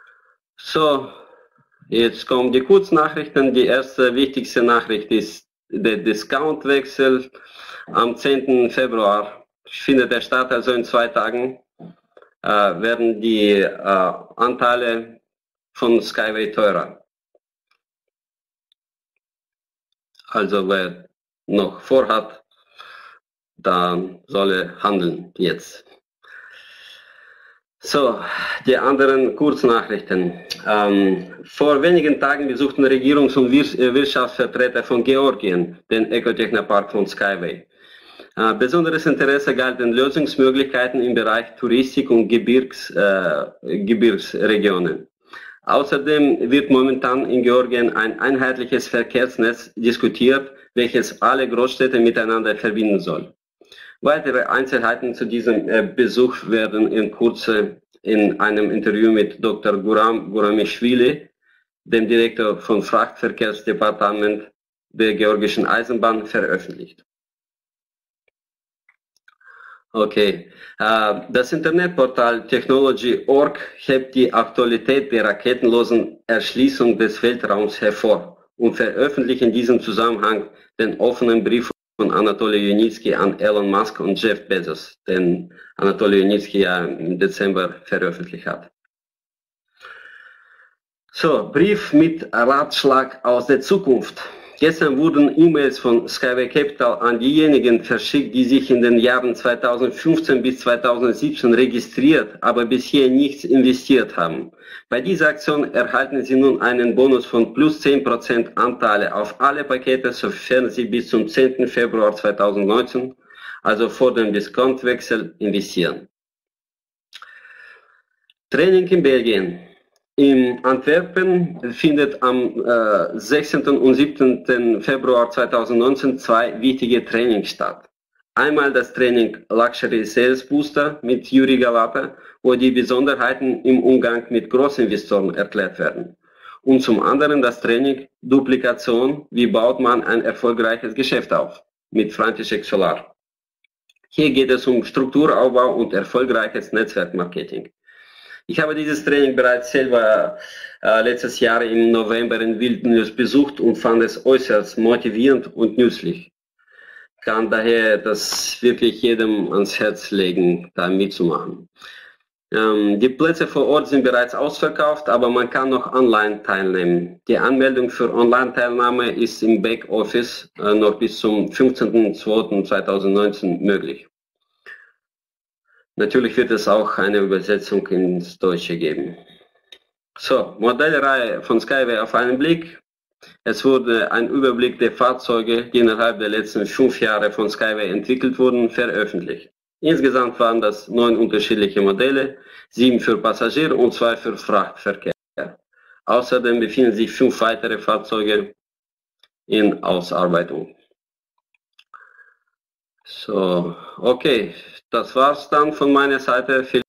So, jetzt kommen die Kurznachrichten. Die erste wichtigste Nachricht ist der Discountwechsel am zehnten Februar findet er statt, also in zwei Tagen äh, werden die äh, Anteile von Skyway teurer. Also wer noch vorhat, dann soll er handeln jetzt. So, die anderen Kurznachrichten. Ähm, vor wenigen Tagen besuchten Regierungs- und Wirtschaftsvertreter von Georgien den Ecotechnopark von Skyway. Äh, besonderes Interesse galt den Lösungsmöglichkeiten im Bereich Touristik und Gebirgs, äh, Gebirgsregionen. Außerdem wird momentan in Georgien ein einheitliches Verkehrsnetz diskutiert, welches alle Großstädte miteinander verbinden soll. Weitere Einzelheiten zu diesem äh, Besuch werden in Kürze in einem Interview mit Doktor Guram Guramischwili, dem Direktor vom Frachtverkehrsdepartement der georgischen Eisenbahn, veröffentlicht. Okay, äh, das Internetportal Technology Punkt org hebt die Aktualität der raketenlosen Erschließung des Weltraums hervor und veröffentlicht in diesem Zusammenhang den offenen Brief von Anatoly Yunitsky an Elon Musk und Jeff Bezos, den Anatoly Yunitsky ja im Dezember veröffentlicht hat. So, Brief mit Ratschlag aus der Zukunft. Gestern wurden E-Mails von Skyway Capital an diejenigen verschickt, die sich in den Jahren zweitausendfünfzehn bis zweitausendsiebzehn registriert, aber bisher nichts investiert haben. Bei dieser Aktion erhalten Sie nun einen Bonus von plus zehn Prozent Anteile auf alle Pakete, sofern Sie bis zum zehnten Februar zweitausendneunzehn, also vor dem Diskontwechsel, investieren. Training in Belgien. In Antwerpen findet am äh, sechzehnten und siebzehnten Februar zweitausendneunzehn zwei wichtige Trainings statt. Einmal das Training Luxury Sales Booster mit Juri Galapa, wo die Besonderheiten im Umgang mit Großinvestoren erklärt werden. Und zum anderen das Training Duplikation, wie baut man ein erfolgreiches Geschäft auf, mit František Solar. Hier geht es um Strukturaufbau und erfolgreiches Netzwerkmarketing. Ich habe dieses Training bereits selber äh, letztes Jahr im November in Vilnius besucht und fand es äußerst motivierend und nützlich. Ich kann daher das wirklich jedem ans Herz legen, da mitzumachen. Ähm, die Plätze vor Ort sind bereits ausverkauft, aber man kann noch online teilnehmen. Die Anmeldung für Online-Teilnahme ist im Backoffice äh, noch bis zum fünfzehnten zweiten zweitausendneunzehn möglich. Natürlich wird es auch eine Übersetzung ins Deutsche geben. So, Modellreihe von Skyway auf einen Blick. Es wurde ein Überblick der Fahrzeuge, die innerhalb der letzten fünf Jahre von Skyway entwickelt wurden, veröffentlicht. Insgesamt waren das neun unterschiedliche Modelle, sieben für Passagier und zwei für Frachtverkehr. Außerdem befinden sich fünf weitere Fahrzeuge in Ausarbeitung. So, okay, das war's dann von meiner Seite.